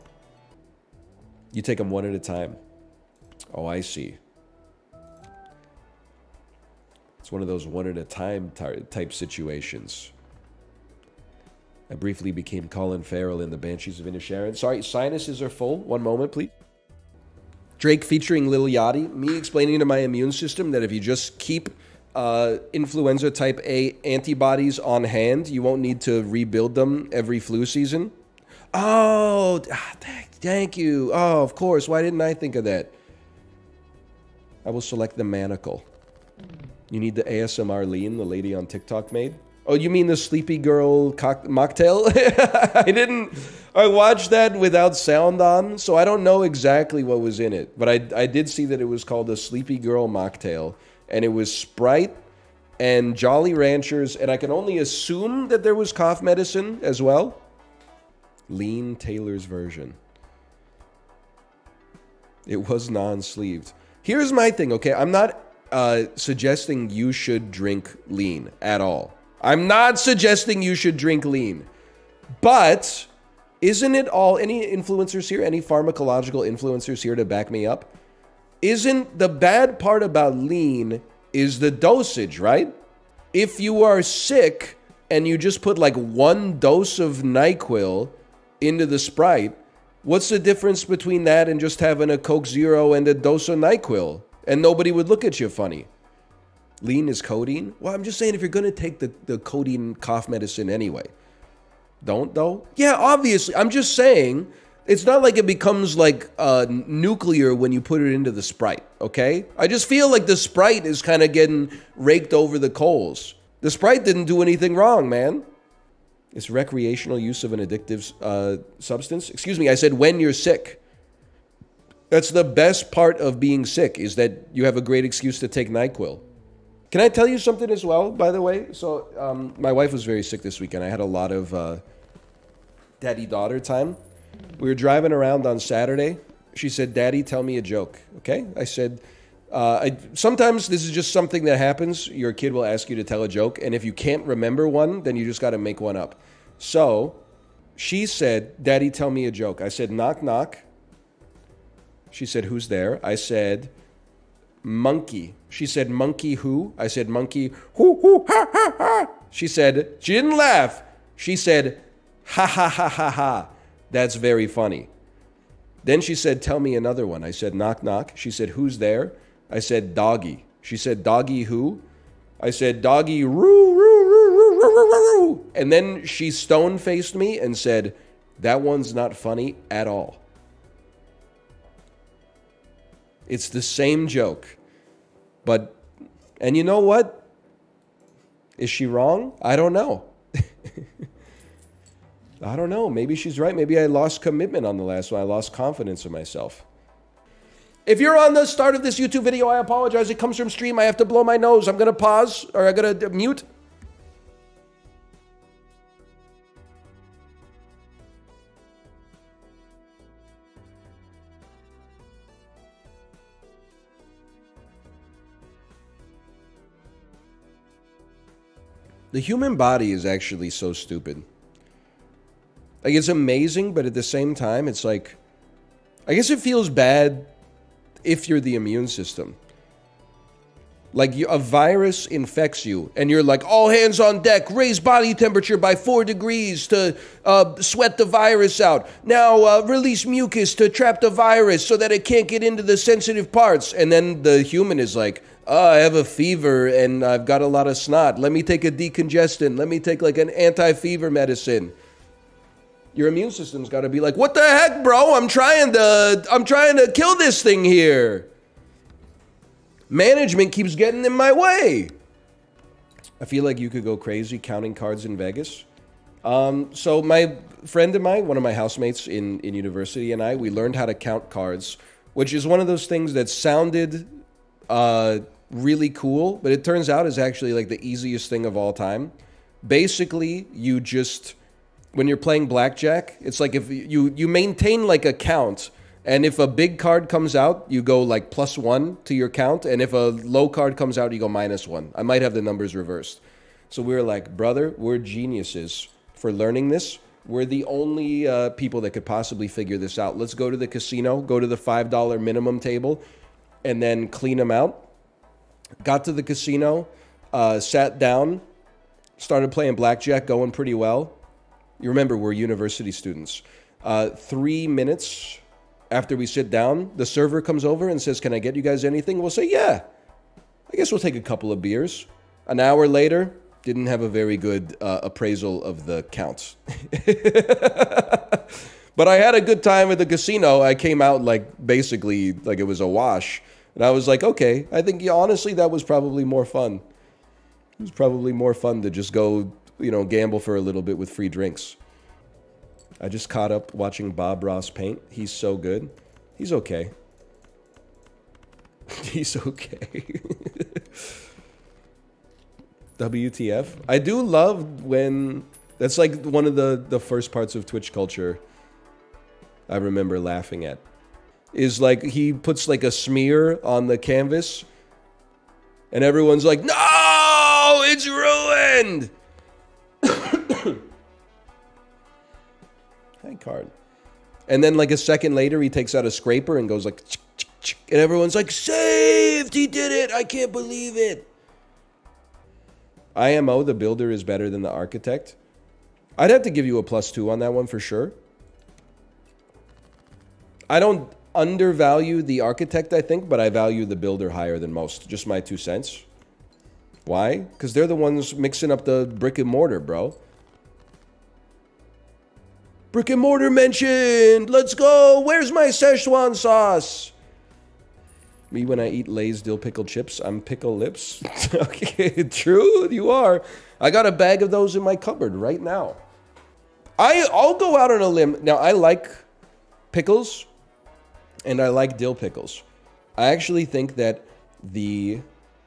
You take them one at a time. Oh, I see. It's one of those one at a time type situations. I briefly became Colin Farrell in The Banshees of Inisherin. Sorry, sinuses are full. One moment, please. Drake featuring Lil Yachty. Me explaining to my immune system that if you just keep uh, influenza type A antibodies on hand, you won't need to rebuild them every flu season. Oh, thank you. Oh, of course. Why didn't I think of that? I will select the manacle. You need the A S M R lean the lady on TikTok made? Oh, you mean the Sleepy Girl mocktail? I didn't... I watched that without sound on, so I don't know exactly what was in it. But I, I did see that it was called a Sleepy Girl mocktail. And it was Sprite and Jolly Ranchers, and I can only assume that there was cough medicine as well. Lean Taylor's version. It was non-sleeved. Here's my thing, okay? I'm not uh, suggesting you should drink lean at all. I'm not suggesting you should drink lean. But isn't it all, any influencers here, any pharmacological influencers here to back me up? Isn't the bad part about lean is the dosage, right? If you are sick and you just put like one dose of NyQuil into the Sprite, what's the difference between that and just having a Coke Zero and a dose of NyQuil? And nobody would look at you funny. Lean is codeine? Well, I'm just saying if you're going to take the, the codeine cough medicine anyway. Don't, though? Yeah, obviously. I'm just saying, it's not like it becomes like uh, nuclear when you put it into the Sprite, okay? I just feel like the Sprite is kind of getting raked over the coals. The Sprite didn't do anything wrong, man. It's recreational use of an addictive uh, substance. Excuse me, I said when you're sick. That's the best part of being sick, is that you have a great excuse to take NyQuil. Can I tell you something as well, by the way? So, um, my wife was very sick this weekend. I had a lot of uh, daddy-daughter time. We were driving around on Saturday. She said, "Daddy, tell me a joke." Okay? I said, uh, I, sometimes this is just something that happens. Your kid will ask you to tell a joke, and if you can't remember one, then you just got to make one up. So, she said, "Daddy, tell me a joke." I said, "Knock, knock." She said, "Who's there?" I said, "Monkey." She said, "Monkey who?" I said, "Monkey who, who, ha, ha, ha." She said, she didn't laugh. She said, "Ha, ha, ha, ha, ha. That's very funny." Then she said, "Tell me another one." I said, "Knock, knock." She said, "Who's there?" I said, "Doggy." She said, "Doggy who?" I said, "Doggy roo, roo, roo, roo, roo, roo, roo." And then she stone-faced me and said, "That one's not funny at all." It's the same joke. But, and you know what? Is she wrong? I don't know. I don't know. Maybe she's right. Maybe I lost commitment on the last one. I lost confidence in myself. If you're on the start of this YouTube video, I apologize. It comes from stream. I have to blow my nose. I'm going to pause, or I'm going to mute. The human body is actually so stupid. Like, it's amazing, but at the same time, it's like, I guess it feels bad if you're the immune system. Like, you, a virus infects you, and you're like, all hands on deck, raise body temperature by four degrees to uh, sweat the virus out. Now, uh, release mucus to trap the virus so that it can't get into the sensitive parts. And then the human is like, oh, I have a fever and I've got a lot of snot. Let me take a decongestant. Let me take like an anti-fever medicine. Your immune system's got to be like, what the heck, bro? I'm trying to, I'm trying to kill this thing here. Management keeps getting in my way. I feel like you could go crazy counting cards in Vegas. Um, so my friend of mine, one of my housemates in, in university and I, we learned how to count cards, which is one of those things that sounded uh, really cool, but it turns out is actually like the easiest thing of all time. Basically, you just, when you're playing blackjack, it's like if you, you maintain like a count, and if a big card comes out, you go like plus one to your count, and if a low card comes out, you go minus one. I might have the numbers reversed. So we were like, brother, we're geniuses for learning this. We're the only uh, people that could possibly figure this out. Let's go to the casino, go to the five dollar minimum table, and then clean them out. Got to the casino, uh, sat down, started playing blackjack, going pretty well. You remember, we're university students. Uh, three minutes after we sit down, the server comes over and says, "Can I get you guys anything?" We'll say, "Yeah, I guess we'll take a couple of beers." An hour later, didn't have a very good uh, appraisal of the counts. But I had a good time at the casino. I came out like basically like it was a wash. And I was like, okay, I think yeah, honestly that was probably more fun. It was probably more fun to just go, you know, gamble for a little bit with free drinks. I just caught up watching Bob Ross paint. He's so good. He's okay. He's okay. W T F? I do love when... That's like one of the, the first parts of Twitch culture I remember laughing at. Is like, he puts like a smear on the canvas, and everyone's like, no, it's ruined! Hi, card. And then like a second later, he takes out a scraper and goes like, chick, chick, chick, and everyone's like, saved! He did it! I can't believe it! I M O, the builder, is better than the architect. I'd have to give you a plus two on that one for sure. I don't undervalue the architect, I think, but I value the builder higher than most. Just my two cents. Why? Because they're the ones mixing up the brick and mortar, bro. Brick and mortar mentioned! Let's go! Where's my Szechuan sauce? Me when I eat Lay's dill pickle chips, I'm pickle lips. Okay, true, you are. I got a bag of those in my cupboard right now. I, I'll go out on a limb. Now, I like pickles, and I like dill pickles. I actually think that the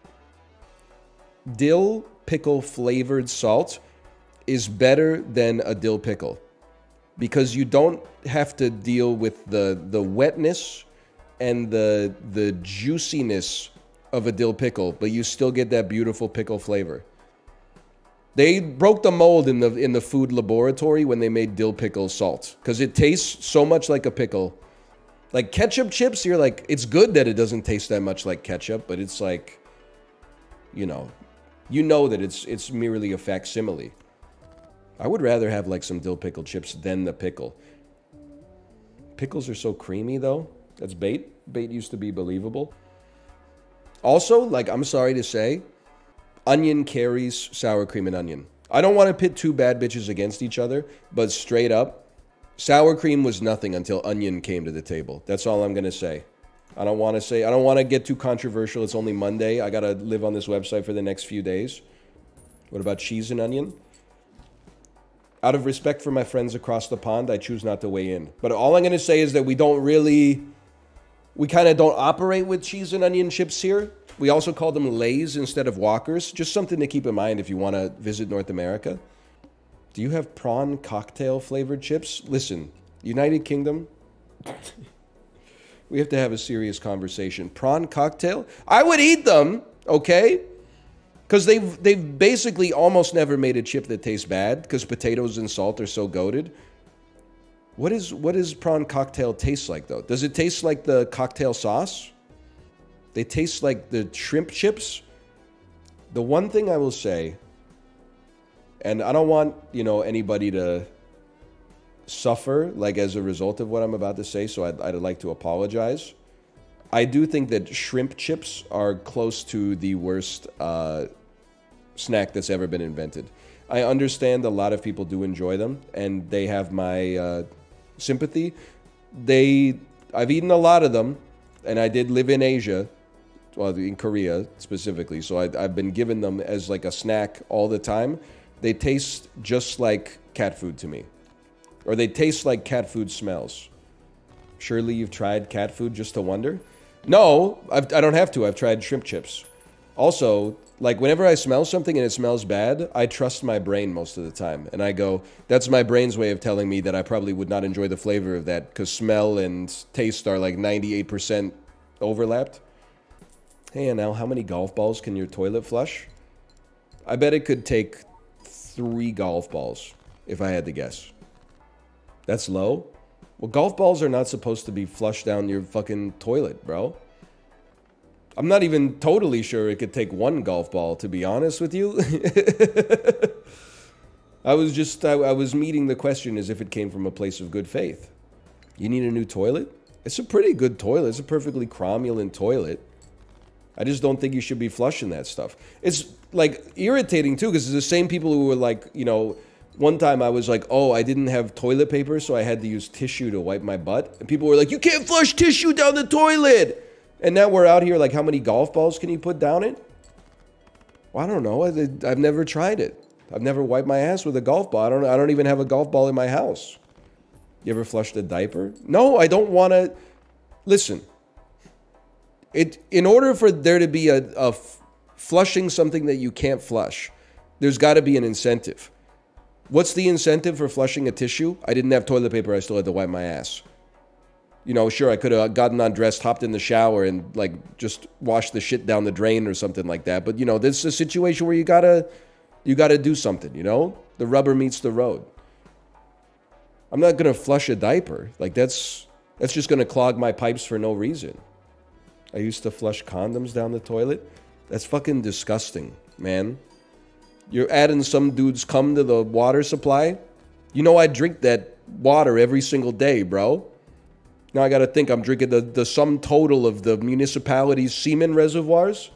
dill pickle flavored salt is better than a dill pickle, because you don't have to deal with the, the wetness and the, the juiciness of a dill pickle, but you still get that beautiful pickle flavor. They broke the mold in the in the food laboratory when they made dill pickle salt, because it tastes so much like a pickle. Like ketchup chips, you're like, it's good that it doesn't taste that much like ketchup, but it's like, you know, you know that it's it's merely a facsimile. I would rather have like some dill pickle chips than the pickle. Pickles are so creamy though. That's bait. Bait used to be believable. Also, like, I'm sorry to say, onion carries sour cream and onion. I don't want to pit two bad bitches against each other, but straight up, sour cream was nothing until onion came to the table. That's all I'm going to say. I don't want to say, I don't want to get too controversial. It's only Monday. I got to live on this website for the next few days. What about cheese and onion? Out of respect for my friends across the pond, I choose not to weigh in. But all I'm going to say is that we don't really, we kind of don't operate with cheese and onion chips here. We also call them Lays instead of Walkers. Just something to keep in mind if you want to visit North America. Do you have prawn cocktail flavored chips? Listen, United Kingdom, we have to have a serious conversation. Prawn cocktail? I would eat them, okay? Because they've, they've basically almost never made a chip that tastes bad, because potatoes and salt are so goated. What is, what does prawn cocktail taste like, though? Does it taste like the cocktail sauce? They taste like the shrimp chips. The one thing I will say, and I don't want, you know, anybody to suffer, like, as a result of what I'm about to say, so I'd, I'd like to apologize. I do think that shrimp chips are close to the worst uh, snack that's ever been invented. I understand a lot of people do enjoy them, and they have my uh, sympathy. They, I've eaten a lot of them, and I did live in Asia, well, in Korea specifically, so I, I've been given them as like a snack all the time. They taste just like cat food to me. Or they taste like cat food smells. Surely you've tried cat food just to wonder? No, I've, I don't have to. I've tried shrimp chips. Also, like, whenever I smell something and it smells bad, I trust my brain most of the time. And I go, that's my brain's way of telling me that I probably would not enjoy the flavor of that, because smell and taste are like ninety-eight percent overlapped. Hey, Anel, how many golf balls can your toilet flush? I bet it could take three golf balls, if I had to guess. That's low? Well, golf balls are not supposed to be flushed down your fucking toilet, bro. I'm not even totally sure it could take one golf ball, to be honest with you. I was just, I, I was meeting the question as if it came from a place of good faith. You need a new toilet? It's a pretty good toilet. It's a perfectly cromulent toilet. I just don't think you should be flushing that stuff. It's, like, irritating, too, because it's the same people who were like, you know, one time I was like, oh, I didn't have toilet paper, so I had to use tissue to wipe my butt. And people were like, you can't flush tissue down the toilet! And now we're out here like, how many golf balls can you put down it? Well, I don't know. I, I've never tried it. I've never wiped my ass with a golf ball. I don't, I don't even have a golf ball in my house. You ever flushed a diaper? No, I don't want to. Listen. It, in order for there to be a, a f- flushing something that you can't flush, There's got to be an incentive. What's the incentive for flushing a tissue? I didn't have toilet paper. I still had to wipe my ass. You know, sure, I could have gotten undressed, hopped in the shower, and, like, just washed the shit down the drain or something like that. But, you know, this is a situation where you gotta, you gotta do something, you know? The rubber meets the road. I'm not gonna flush a diaper. Like, that's, that's just gonna clog my pipes for no reason. I used to flush condoms down the toilet. That's fucking disgusting, man. You're adding some dude's cum to the water supply. You know I drink that water every single day, bro. Now I gotta think I'm drinking the, the sum total of the municipality's semen reservoirs.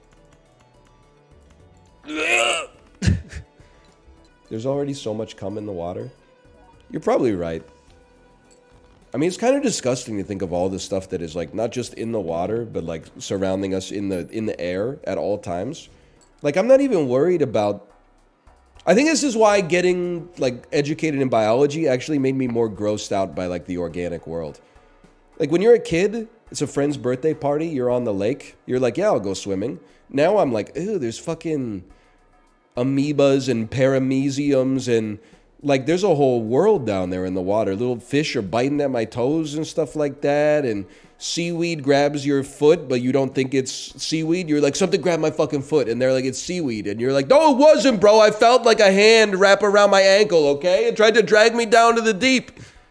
There's already so much cum in the water. You're probably right. I mean, it's kind of disgusting to think of all the stuff that is, like, not just in the water, but, like, surrounding us in the in the air at all times. Like, I'm not even worried about... I think this is why getting, like, educated in biology actually made me more grossed out by, like, the organic world. Like, when you're a kid, it's a friend's birthday party, you're on the lake, you're like, yeah, I'll go swimming. Now I'm like, ew, there's fucking amoebas and parameciums and... Like, there's a whole world down there in the water. Little fish are biting at my toes and stuff like that. And seaweed grabs your foot, but you don't think it's seaweed. You're like, something grabbed my fucking foot. And they're like, it's seaweed. And you're like, no, it wasn't, bro. I felt like a hand wrap around my ankle, okay? It tried to drag me down to the deep.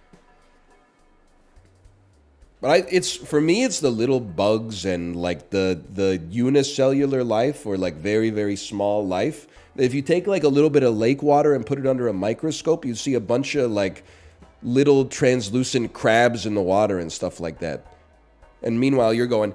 But I, it's, for me, it's the little bugs and, like, the, the unicellular life or, like, very, very small life. If you take, like, a little bit of lake water and put it under a microscope, you see a bunch of, like, little translucent crabs in the water and stuff like that. And meanwhile, you're going,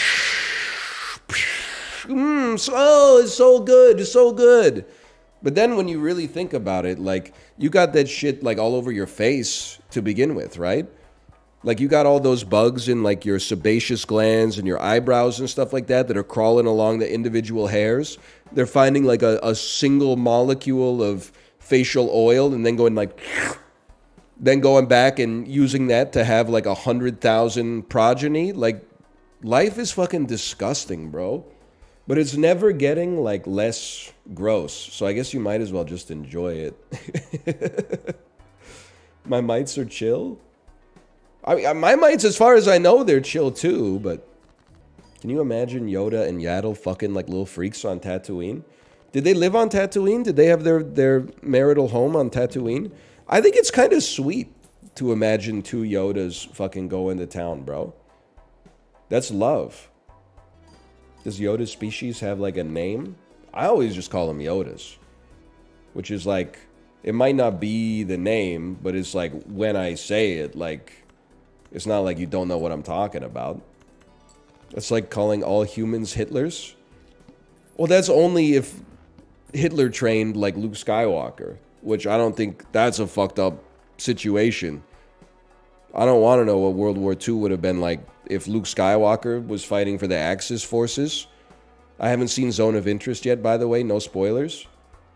mmm, so, oh, it's so good, it's so good. But then when you really think about it, like, you got that shit, like, all over your face to begin with, right? Like, you got all those bugs in, like, your sebaceous glands and your eyebrows and stuff like that that are crawling along the individual hairs. They're finding, like, a, a single molecule of facial oil and then going, like, then going back and using that to have, like, a hundred thousand progeny. Like, life is fucking disgusting, bro. But it's never getting, like, less gross. So I guess you might as well just enjoy it. My mites are chill. I mean, my mites, as far as I know, they're chill too, but can you imagine Yoda and Yaddle fucking like little freaks on Tatooine? Did they live on Tatooine? Did they have their, their marital home on Tatooine? I think it's kind of sweet to imagine two Yodas fucking going to town, bro. That's love. Does Yoda's species have like a name? I always just call them Yodas, which is like, it might not be the name, but it's like when I say it, like... It's not like you don't know what I'm talking about. It's like calling all humans Hitlers. Well, that's only if Hitler trained like Luke Skywalker, which I don't think that's a fucked up situation. I don't want to know what World War Two would have been like if Luke Skywalker was fighting for the Axis forces. I haven't seen Zone of Interest yet, by the way. No spoilers.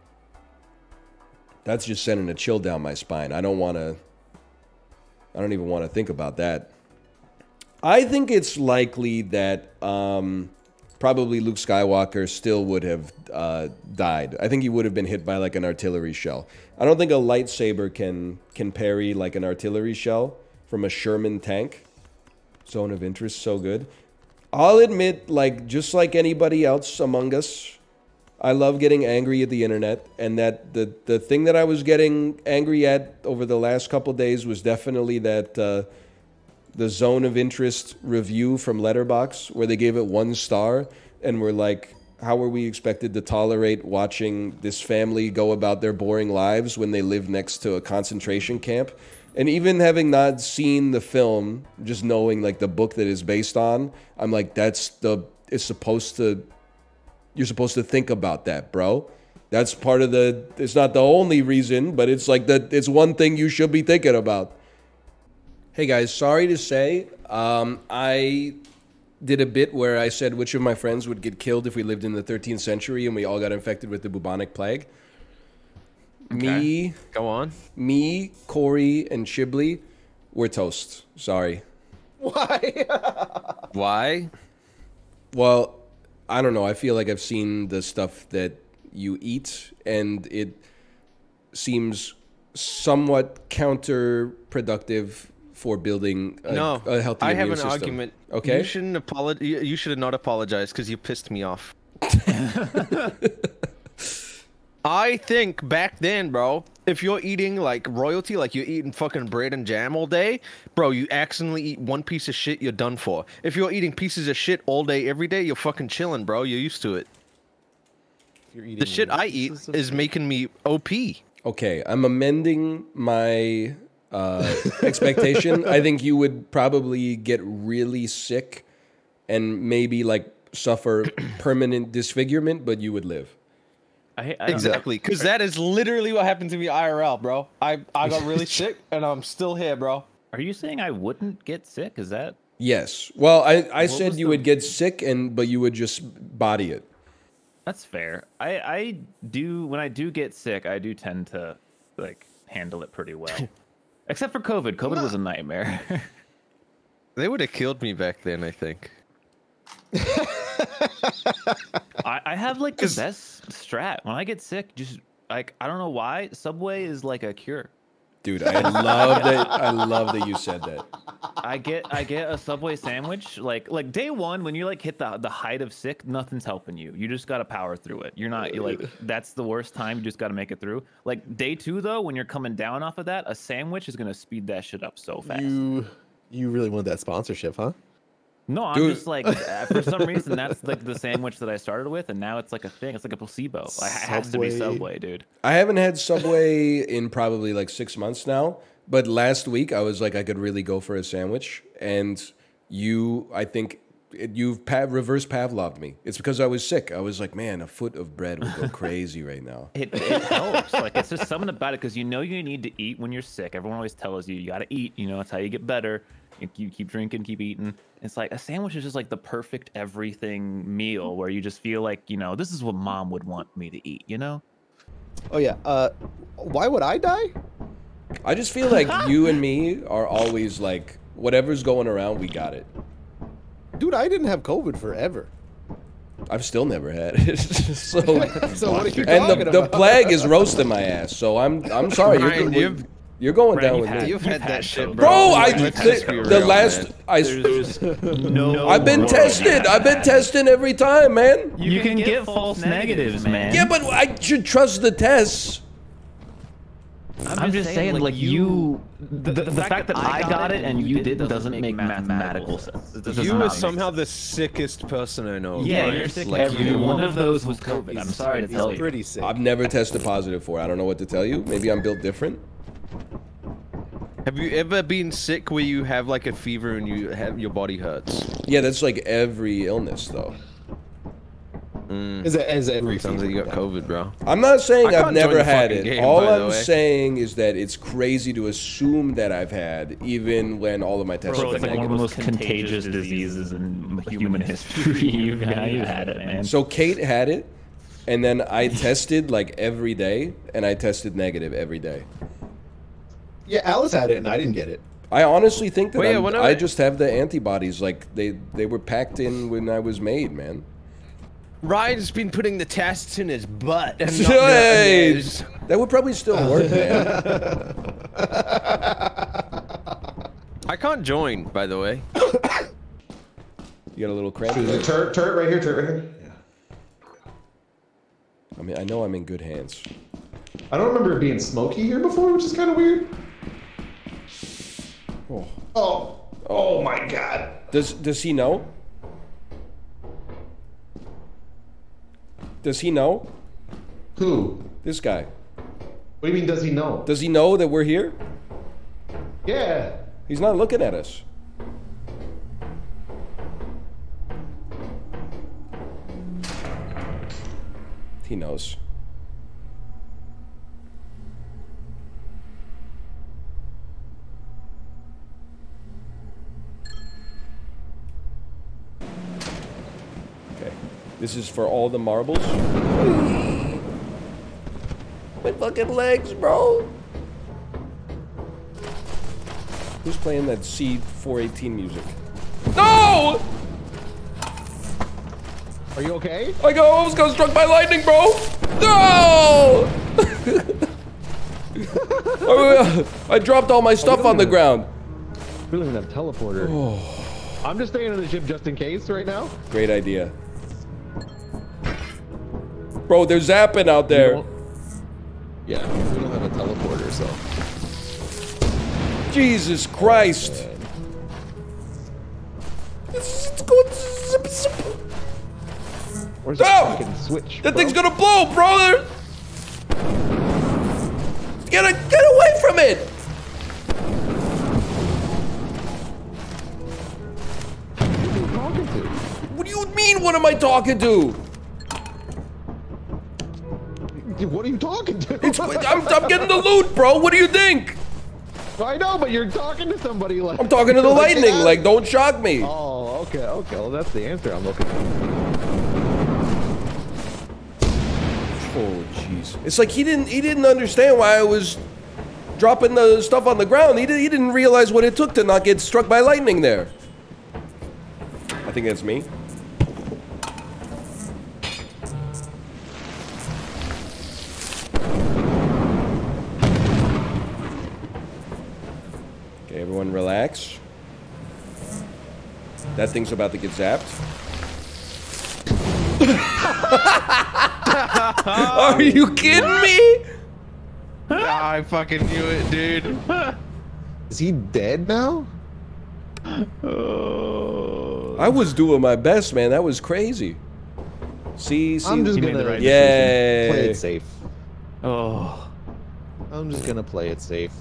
That's just sending a chill down my spine. I don't want to... I don't even want to think about that. I think it's likely that um, probably Luke Skywalker still would have uh, died. I think he would have been hit by like an artillery shell. I don't think a lightsaber can can parry like an artillery shell from a Sherman tank. Zone of Interest, so good. I'll admit, like, just like anybody else among us, I love getting angry at the internet, and that the, the thing that I was getting angry at over the last couple days was definitely that uh, the Zone of Interest review from Letterboxd, where they gave it one star, and were like, how are we expected to tolerate watching this family go about their boring lives when they live next to a concentration camp? And even having not seen the film, just knowing, like, the book that it's based on, I'm like, that's the, it's supposed to... You're supposed to think about that, bro. That's part of the... It's not the only reason, but it's like that. It's one thing you should be thinking about. Hey guys, sorry to say, um, I did a bit where I said which of my friends would get killed if we lived in the thirteenth century and we all got infected with the bubonic plague. Okay. Me, go on. Me, Corey, and Shibley were toast. Sorry. Why? Why? Well, I don't know. I feel like I've seen the stuff that you eat, and it seems somewhat counterproductive for building a, No, a healthy I immune have an system. argument. Okay. You shouldn't apologize. You you should have not apologized because you pissed me off. I think back then, bro, if you're eating like royalty, like you're eating fucking bread and jam all day, bro, you accidentally eat one piece of shit, you're done for. If you're eating pieces of shit all day, every day, you're fucking chilling, bro. You're used to it. You're eating The shit I eat pieces of is shit. making me O P. Okay, I'm amending my uh, expectation. I think you would probably get really sick and maybe like suffer permanent disfigurement, but you would live. I, I don't know. Exactly, because that is literally what happened to me I R L, bro. I, I got really sick, and I'm still here, bro. Are you saying I wouldn't get sick? Is that? Yes. Well, I, I What said was you the- would get sick, and but you would just body it. That's fair. I I do when I do get sick, I do tend to like handle it pretty well. Except for COVID. COVID was a nightmare. They would have killed me back then, I think. I, I have like the best strat. When I get sick, just like I don't know why, Subway is like a cure. Dude, I love that. I love that you said that. I get I get a Subway sandwich like like day one when you like hit the the height of sick, nothing's helping you. You just gotta power through it. You're not you're like that's the worst time. You just gotta make it through. Like day two though, when you're coming down off of that, a sandwich is gonna speed that shit up so fast. You you really want that sponsorship, huh? No, I'm Dude. just like uh, for some reason that's like the sandwich that I started with, and now it's like a thing. It's like a placebo. Like, it has to be Subway. Subway, dude. I haven't had Subway in probably like six months now. But last week I was like, I could really go for a sandwich, and you, I think, it, you've pa- reverse Pavloved me. It's because I was sick. I was like, man, a foot of bread would go crazy right now. It, it helps. Like it's just something about it because you know you need to eat when you're sick. Everyone always tells you you got to eat. You know, that's how you get better. You, you keep drinking, keep eating. It's like a sandwich is just like the perfect everything meal where you just feel like, you know, this is what mom would want me to eat, you know? Oh yeah. Uh, why would I die? I just feel like you and me are always like, whatever's going around, we got it. Dude, I didn't have COVID forever. I've still never had it. so, So what are you and talking the, the about? plague is roasting my ass. So I'm I'm sorry. You're, Ryan, you're, you've- you're going Ryan, down you've with had- me. You've You've had had that shit, COVID. bro. Bro, I Let's just be the, real, the last man. I There's no. I've been world. tested. I've been testing every time, man. You can get false negatives, man. Yeah, but I should trust the tests. I'm just saying, like you, the, the, the fact that I got it and you didn't doesn't make mathematical sense. It does You not are make somehow sense. the sickest person I know. Yeah, Ryan. you're sick. Like, Every you- one of those was COVID. I'm sorry to He's tell you. pretty sick. I've never tested positive for it. I don't know what to tell you. Maybe I'm built different. Have you ever been sick where you have like a fever and you have your body hurts? Yeah, that's like every illness, though. Is it as every Sounds like you got COVID, bro. I'm not saying I I've can't never join the had fucking it. game, All by the I'm way. saying is that it's crazy to assume that I've had, even when all of my tests Bro, have it's been like one of negative. the most contagious diseases in human history. You've had, you've had it, man. So Kate had it, and then I tested like every day, and I tested negative every day. Yeah, Alice had it and I didn't get it. I honestly think that Well, yeah, I'm- when I I- just have the antibodies. Like they they were packed in when I was made, man. Ryan's been putting the tests in his butt. And not Hey, the- his- that would probably still work, man. I can't join, by the way. You got a little cramp. Is it turret, turret right here, turret right here? I mean, I know I'm in good hands. I don't remember it being smoky here before, which is kind of weird. Oh. Oh, oh my god. Does does he know? Does he know? Who? This guy. What do you mean, does he know? Does he know that we're here? Yeah. He's not looking at us. He knows. Okay. This is for all the marbles. My fucking legs, bro. Who's playing that C four eighteen music? No! Are you okay? I go, almost got struck by lightning, bro. No! I, I dropped all my stuff on the ground. We don't even have teleporter. I'm just staying in the ship just in case right now. Great idea. Bro, they're zapping out there. Yeah, we don't have a teleporter, so. Jesus Christ. It's going zip, zip. Where's the Oh! fucking switch? That bro? thing's gonna blow, brother. Get, a, get away from it. Who are you talking to? What do you mean, what am I talking to? What are you talking to? It's, I'm, I'm getting the loot, bro. What do you think? I know, but you're talking to somebody like. I'm talking to the like lightning. that. Like, don't shock me. Oh, okay, okay. Well, that's the answer I'm looking for. Oh, jeez. It's like he didn't he didn't understand why I was dropping the stuff on the ground. He, did, he didn't realize what it took to not get struck by lightning there. I think that's me. Okay, everyone relax. That thing's about to get zapped. Are you kidding me? I fucking knew it, dude. Is he dead now? I was doing my best, man. That was crazy. See, see. I'm just He made gonna the right Yay. play it safe. Oh. I'm just gonna play it safe.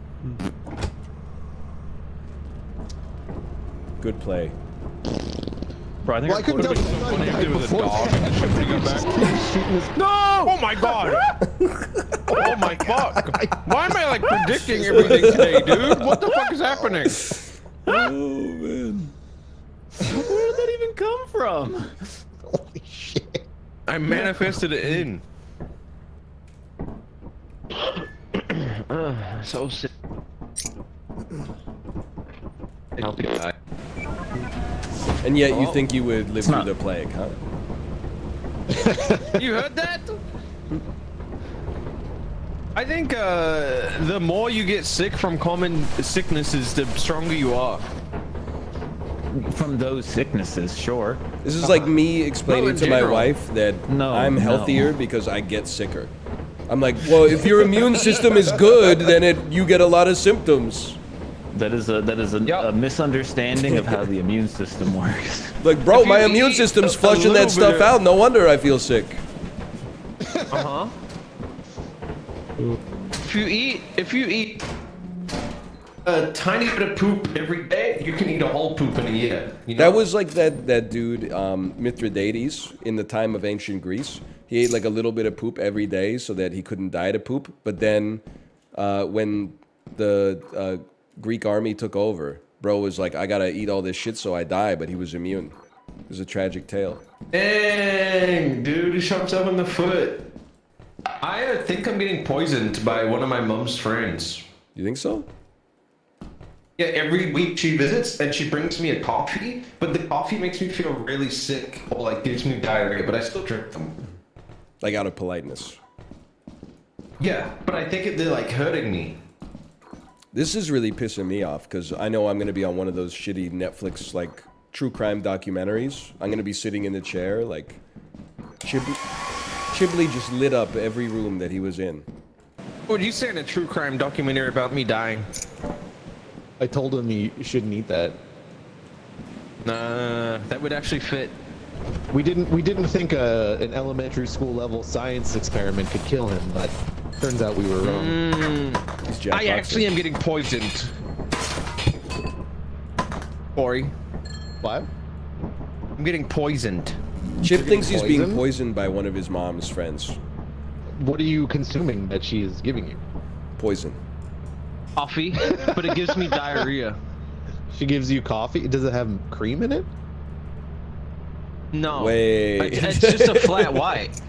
Good play. Bro, I think Well, I our couldn't tell quarterback- you What do you died do with a before dog that. in the ship when you get back? Shooting his- No! Oh my god! Oh my fuck! Why am I like predicting everything today, dude? What the fuck is happening? Oh, man. Where did that even come from? Holy shit. I manifested it in. Uh, so sick. Healthy guy. And yet you think you would live through not- the plague, huh? You heard that? I think uh, the more you get sick from common sicknesses, the stronger you are. From those sicknesses, sure. This is like me explaining No, in to my general. wife that No, I'm no. healthier because I get sicker. I'm like, well, if your immune system is good, then it you get a lot of symptoms. That is a that is a, Yep. a misunderstanding of how the immune system works. Like, bro, If my you immune eat system's a- a flushing little that stuff bit of- out. No wonder I feel sick. Uh huh. If you eat, if you eat a tiny bit of poop every day, you can eat a whole poop in a year. You know? That was like that that dude um, Mithridates in the time of ancient Greece. He ate like a little bit of poop every day so that he couldn't die to poop. But then, uh, when the uh, Greek army took over, bro was like, I gotta eat all this shit so I die. But he was immune. It was a tragic tale. Dang, dude, he shot himself in the foot. I uh, think I'm getting poisoned by one of my mom's friends. You think so? Yeah, every week she visits and she brings me a coffee, but the coffee makes me feel really sick or like gives me diarrhea, but I still drink them. Like out of politeness. Yeah, but I think it, they're like hurting me. This is really pissing me off because I know I'm gonna be on one of those shitty Netflix like true crime documentaries. I'm gonna be sitting in the chair like Chib- Chibley just lit up every room that he was in. Would you say in a true crime documentary about me dying? I told him he shouldn't eat that. Nah, that would actually fit. We didn't we didn't think uh, an elementary school level science experiment could kill him, but turns out we were wrong. Mm, He's Jack I Boxer. actually am getting poisoned. Corey, What? I'm getting poisoned. Chip thinks he's being poisoned? poisoned by one of his mom's friends. What are you consuming that she is giving you? Poison. Coffee, but it gives me diarrhea. She gives you coffee. Does it have cream in it? No. Wait. It's it's just a flat white.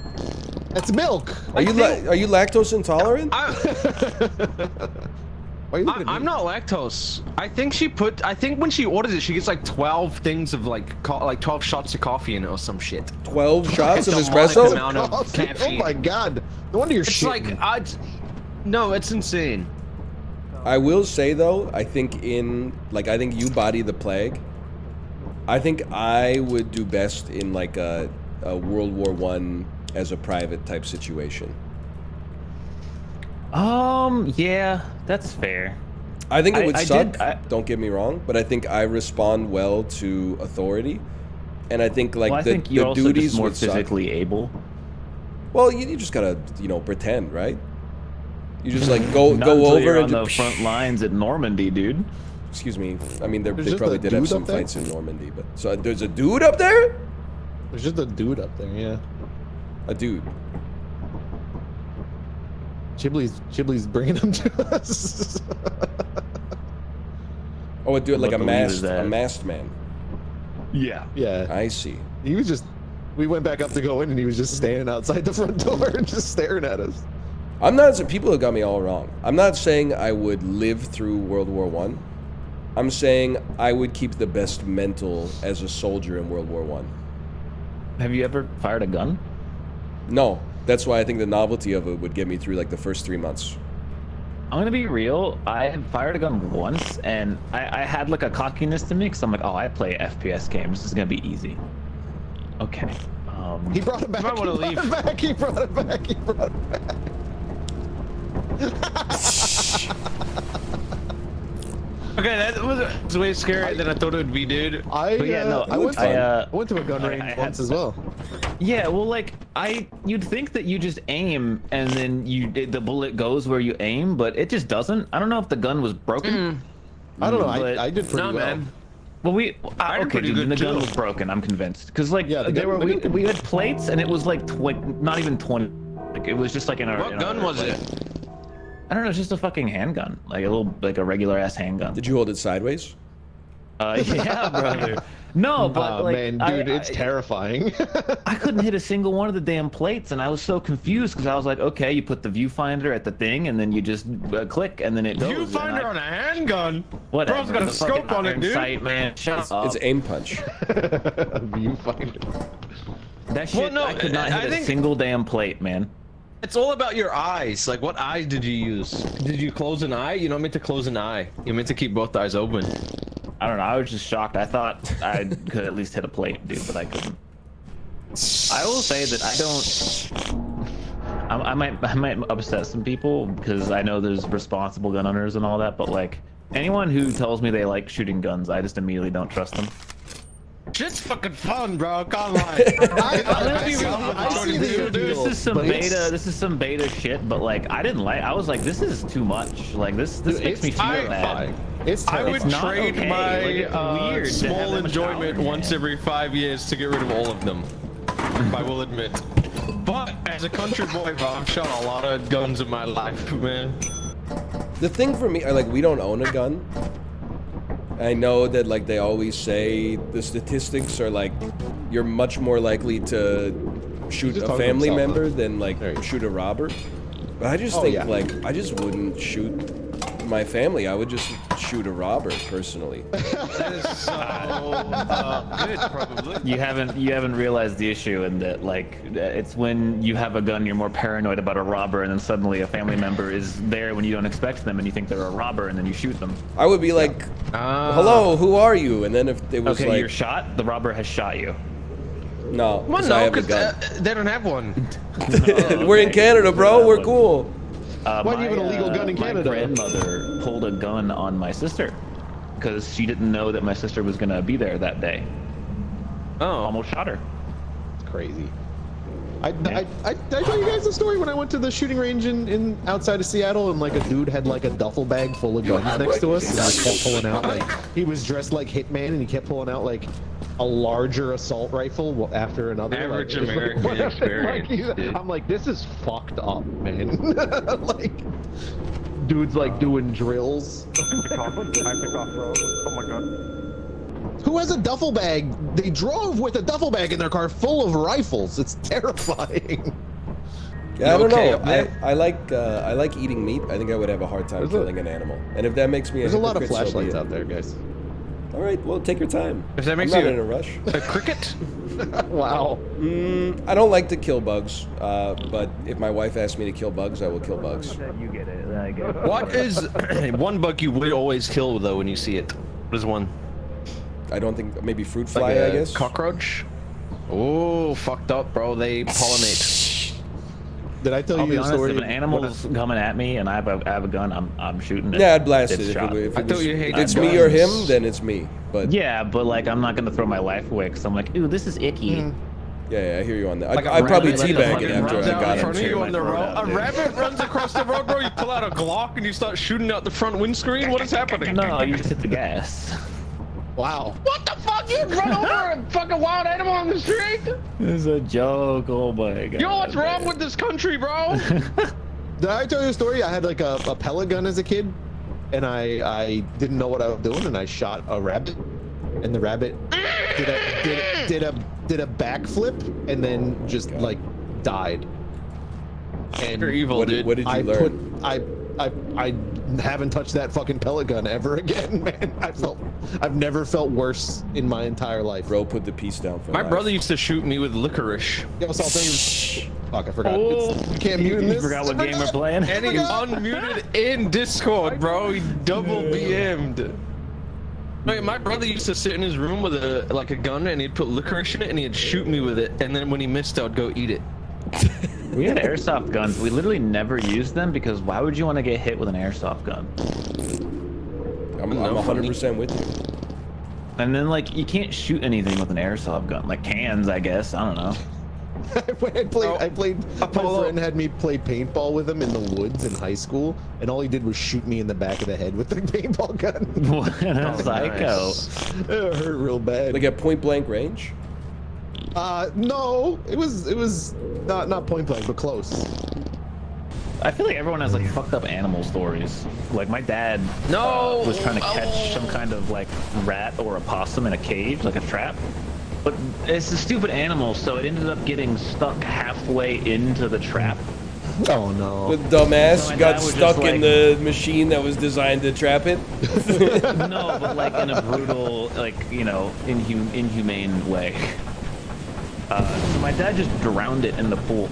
That's milk. Are you la- are you lactose intolerant? I, Why are you I, looking at I'm me? not lactose. I think she put. I think when she orders it, she gets like twelve things of like, co like twelve shots of coffee in it or some shit. twelve shots of Demonic espresso? amount of Coffee? Oh caffeine. my god. No wonder you're It's shitting. like I. No, it's insane. I will say though, I think in like I think you body the plague. I think I would do best in like a, a World War One as a private type situation. Um, yeah, that's fair. I think it I- would I suck. did- I- Don't get me wrong, but I think I respond well to authority, and I think like well, I the, think you're the also duties just more would suck. physically able. Well, you, you just gotta you know pretend, right? You just like go Not go until over you're and on do, the front lines at Normandy, dude. excuse me. I mean, they're- There's they just probably a did have dude some up there? fights in Normandy, but so uh, there's a dude up there. There's just a dude up there, yeah. A dude. Chibley's Chibley's bringing him to us. Oh, a dude like What a believe is masked a that? masked man. Yeah. Yeah, I see. he was just. We went back up to go in, and he was just standing outside the front door and just staring at us. I'm not. People have got me all wrong. I'm not saying I would live through World War One. I'm saying I would keep the best mental as a soldier in World War One. Have you ever fired a gun? No, that's why I think the novelty of it would get me through like the first three months. I'm gonna be real. I had fired a gun once, and I, I had like a cockiness to me, because I'm like, oh, I play F P S games. This is gonna be easy. Okay. Um, He brought it back. might He wanna brought leave. it back. He brought it back. He brought it back. Okay, that was, was way scarier than I thought it would be, dude. I, But yeah, uh, no, I went, I, to, uh, I went to a gun I- range I had- once as well. Yeah, well, like I, you'd think that you just aim and then you the bullet goes where you aim, but it just doesn't. I don't know if the gun was broken. I don't know. But- I, I did pretty No, well. man. Well, we uh, I did okay, pretty dude, good, the gun too. was broken. I'm convinced because like Yeah, the there gun- were the we, gun- we had plates and it was like tw- not even twenty. Like it was just like in our. What in gun our, was like, it? I don't know, it's just a fucking handgun, like a little like a regular ass handgun. Did you hold it sideways? Uh, yeah, brother. No, but Oh like, man, I- dude, it's I- terrifying. I couldn't hit a single one of the damn plates, and I was so confused because I was like, okay, you put the viewfinder at the thing, and then you just uh, click, and then it goes. and Viewfinder I- on a handgun. Whatever. Bro's got a the fucking scope on it, iron dude. sight, man. Shut up. It's aim punch. Viewfinder. That shit, Well, no, I could not I hit think- a single damn plate, man. It's all about your eyes. Like, what eyes did you use? Did you close an eye? You're not meant to close an eye. You're meant to keep both eyes open. I don't know. I was just shocked. I thought I could at least hit a plate, dude, but I couldn't. I will say that I don't. I, I might, I might upset some people because I know there's responsible gun owners and all that, but like anyone who tells me they like shooting guns, I just immediately don't trust them. Shit's fucking fun, bro. Can't lie. I, I'm gonna I, be see, real. I see the Dude, this appeal, is some but it's- beta. This is some beta shit. But like, I didn't like. I was like, this is too much. Like this. This Dude, makes it's me feel terrifying. bad. It's I would terrifying. not trade okay. my Like, it's uh, weird to have small that much enjoyment power, once man. every five years to get rid of all of them. I will admit. But as a country boy, bro, I've shot a lot of guns in my life, man. The thing for me, I like we don't own a gun. I know that like they always say the statistics are like you're much more likely to shoot just a talking to family himself, member than like There you go. shoot a robber. But I just Oh, think yeah. like I just wouldn't shoot my family. I would just shoot a robber personally. That is so uh, good, probably. You haven't you haven't realized the issue in that like it's when you have a gun you're more paranoid about a robber and then suddenly a family member is there when you don't expect them and you think they're a robber and then you shoot them. I would be like, Ah. "Hello, who are you?" And then if it was Okay, like, you're shot. The robber has shot you. "No, Well, because I no, have a because gun." uh, they don't have one. We're in okay. Canada, bro. That We're one. cool. Uh, Why do you have an illegal gun in Canada? My grandmother pulled a gun on my sister because she didn't know that my sister was gonna be there that day. Oh. Almost shot her. It's crazy. I, I, I, did I tell you guys the story when I went to the shooting range in, in outside of Seattle and like a dude had like a duffel bag full of guns next to us and he kept pulling out like he was dressed like Hitman and he kept pulling out like a larger assault rifle after another. Average like, it was, like, American whatever, experience, like, he's- dude. I'm like, this is fucked up, man. Like, dude's like doing drills. Oh my god. Who has a duffel bag? They drove with a duffel bag in their car full of rifles. It's terrifying. Yeah, I You don't okay know. up there? I, I like uh, I like eating meat. I think I would have a hard time There's a- killing an animal. And if that makes me a There's a lot of hypocrite, so be flashlights it. out there, guys. All right, well, take your time. If that makes I'm not you in a rush. a cricket, Wow. Mm, I don't like to kill bugs, uh, but if my wife asks me to kill bugs, I will kill bugs. You get it. I get it. what is one bug you would always kill though when you see it? What is one? I don't think maybe fruit Like fly. a I guess. cockroach. Oh, fucked up, bro. They pollinate. Did I tell I'll you be the honest, story? if an animal's coming at me and I have a, I have a gun, I'm I'm shooting it. Yeah, I'd blast It's it. If, shot. it, if, I it thought was, you if hated it's me or him, guns. then it's me. But yeah, Yeah, but like I'm not gonna throw my life away because I'm like, ooh, this is icky. yeah, I hear you on that. Like a I'd, I'd probably rabbit, like, teabag fucking it after runs I out got in front him. of you too. on the Throw road. down, A dude. rabbit runs across the road, bro. You pull out a Glock and you start shooting out the front windscreen. What is happening? No, you just hit the gas. Wow. What the fuck? You run over a fucking wild animal on the street? It's a joke. Oh my god. Yo, what's wrong with this country, bro? Did I tell you the story? I had like a, a pellet gun as a kid, and I I didn't know what I was doing, and I shot a rabbit, and the rabbit did a did, did a did a backflip, and then just like died. And You're evil, What did, dude. what did you I learn? put I I I haven't touched that fucking pellet gun ever again, man. I felt I've never felt worse in my entire life. Bro, put the piece down for My life. brother used to shoot me with licorice. Yo, so I'll tell you. Fuck, I forgot. Oh. It's, you can't mute in You this. forgot what I game we're forgot. playing? And he unmuted in Discord, bro. He double B M'd. Wait, my brother used to sit in his room with a like a gun, and he'd put licorice in it, and he'd shoot me with it. And then when he missed, I'd go eat it. We had airsoft guns. We literally never used them because why would you want to get hit with an airsoft gun? I'm, No, I'm one hundred percent with you. And then like you can't shoot anything with an airsoft gun, like cans, I guess. I don't know. When I played, I played. My Apollo. friend had me play paintball with him in the woods in high school, and all he did was shoot me in the back of the head with the paintball gun. What a psycho. It hurt real bad. Like at point blank range. uh, no, it was it was not not point blank, but close. I feel like everyone has like fucked up animal stories. Like my dad No. uh, was trying to catch Oh. some kind of like rat or a possum in a cage, like a trap. But it's a stupid animal, so it ended up getting stuck halfway into the trap. Oh no. The dumbass So my got dad was stuck just in the machine that was designed to trap it. No, but like in a brutal, like, you know, inhum inhumane way. Uh, so my dad just drowned it in the pool.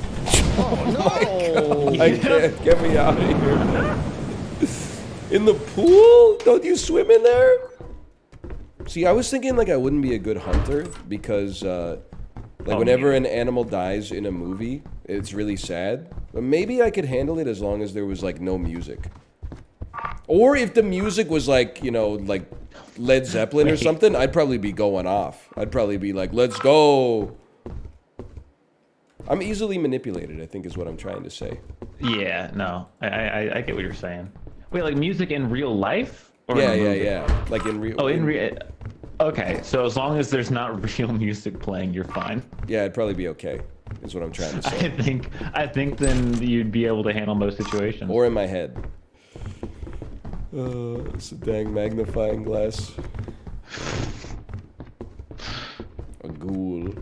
Oh no. I can't, get me out of here. In the pool? Don't you swim in there? See, I was thinking like I wouldn't be a good hunter because uh, like Oh, whenever yeah. an animal dies in a movie, it's really sad. But maybe I could handle it as long as there was like no music. Or if the music was like, you know, like Led Zeppelin or Wait. something, I'd probably be going off. I'd probably be like, let's go. I'm easily manipulated, I think is what I'm trying to say. Yeah, no, I, I, I get what you're saying. Wait, like music in real life? Or in Yeah, a yeah, movie? yeah. Like in real. Oh, in real. Okay, so as long as there's not real music playing, you're fine. Yeah, it'd probably be okay. Is what I'm trying to I say. think I think then you'd be able to handle most situations. Or in my head. Uh, it's a dang magnifying glass. A ghoul.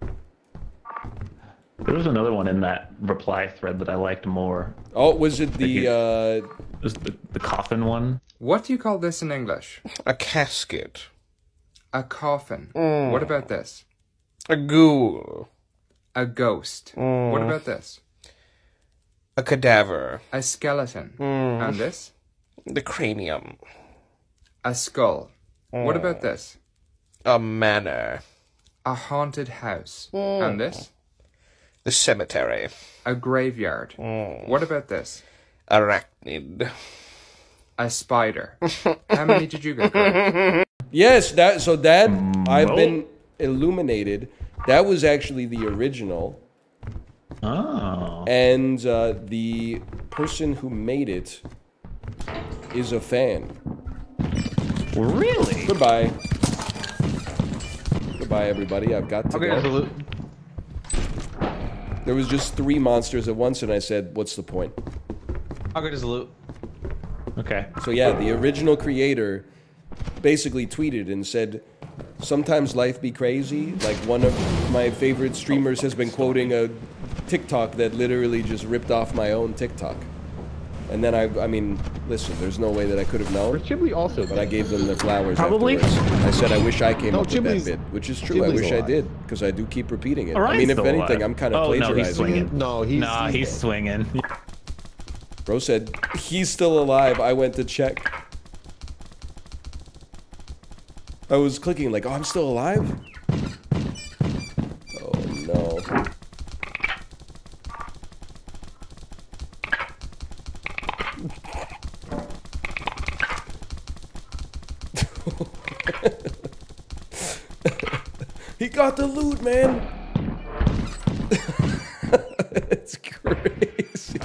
There was another one in that reply thread that I liked more. Oh, was it the uh? It was the, the coffin one. What do you call this in English? A casket. A coffin. Mm. What about this? A ghoul. A ghost. Mm. What about this? A cadaver. A skeleton. Mm. And this? The cranium. A skull. What Mm. about this? A manor. A haunted house. Mm. And this? The cemetery. A graveyard. Mm. What about this? Arachnid. A spider. How many did you get correct? Yes, that. So that I've Nope. been illuminated. That was actually the original. Oh. And uh, the person who made it is a fan. Really? Goodbye. Goodbye, everybody. I've got to Okay, go. salute. There was just three monsters at once, and I said, "What's the point?" I'll get his loot. Okay. So yeah, the original creator basically tweeted and said, "Sometimes life be crazy." Like one of my favorite streamers has been quoting a TikTok that literally just ripped off my own TikTok. And then I, I mean, listen, there's no way that I could have known. Ghibli also, but I gave them the flowers Probably. afterwards. I said I wish I came No, up with Ghibli's- that bit, which is true. I Ghibli's wish I alive. did, because I do keep repeating it. I Orion's mean, if still anything, alive. I'm kind of Oh, no, he's plagiarizing swinging. it. No, he's Nah, he's, he's dead. swinging. Bro said he's still alive. I went to check. I was clicking like, oh, I'm still alive? Oh, no. He got the loot, man. It's crazy.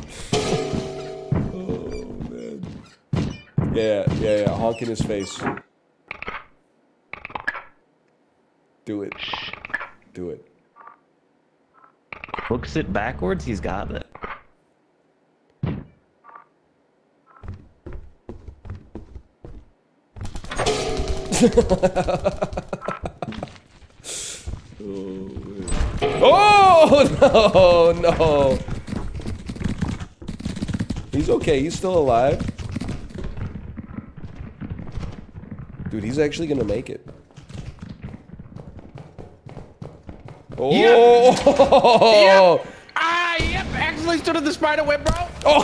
Oh, man. Yeah, yeah, yeah. Honk in his face. Do it. Do it. Hooks it backwards, he's got it. Oh, no, no. He's okay. He's still alive. Dude, he's actually going to make it. Oh! Yep. Ah, yep. Actually stood in the spider web, bro.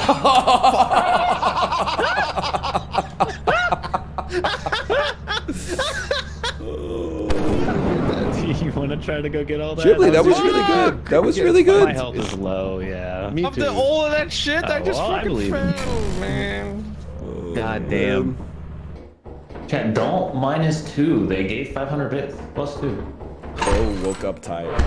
You want to try to go get all that? Ghibli, that was really good. That was really My good. health is low, yeah. Me After too. all of that shit, I Oh, just well, I fucking believe in you. failed, man. God damn. Chat, don't minus two. They gave five hundred bits plus two. Bro woke up tired.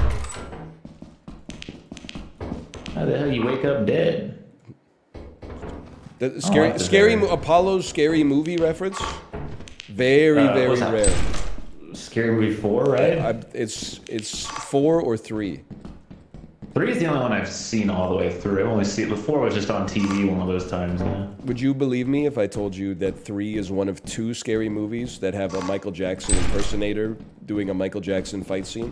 How the hell you wake up dead? The scary, like the scary, very- mo- Apollo's scary movie reference. Very, Uh, very what's that? rare. Scary Movie four, right? I, it's it's four or three. Three is the only one I've seen all the way through. I've only seen the four was just on T V one of those times. Yeah. Would you believe me if I told you that three is one of two scary movies that have a Michael Jackson impersonator doing a Michael Jackson fight scene?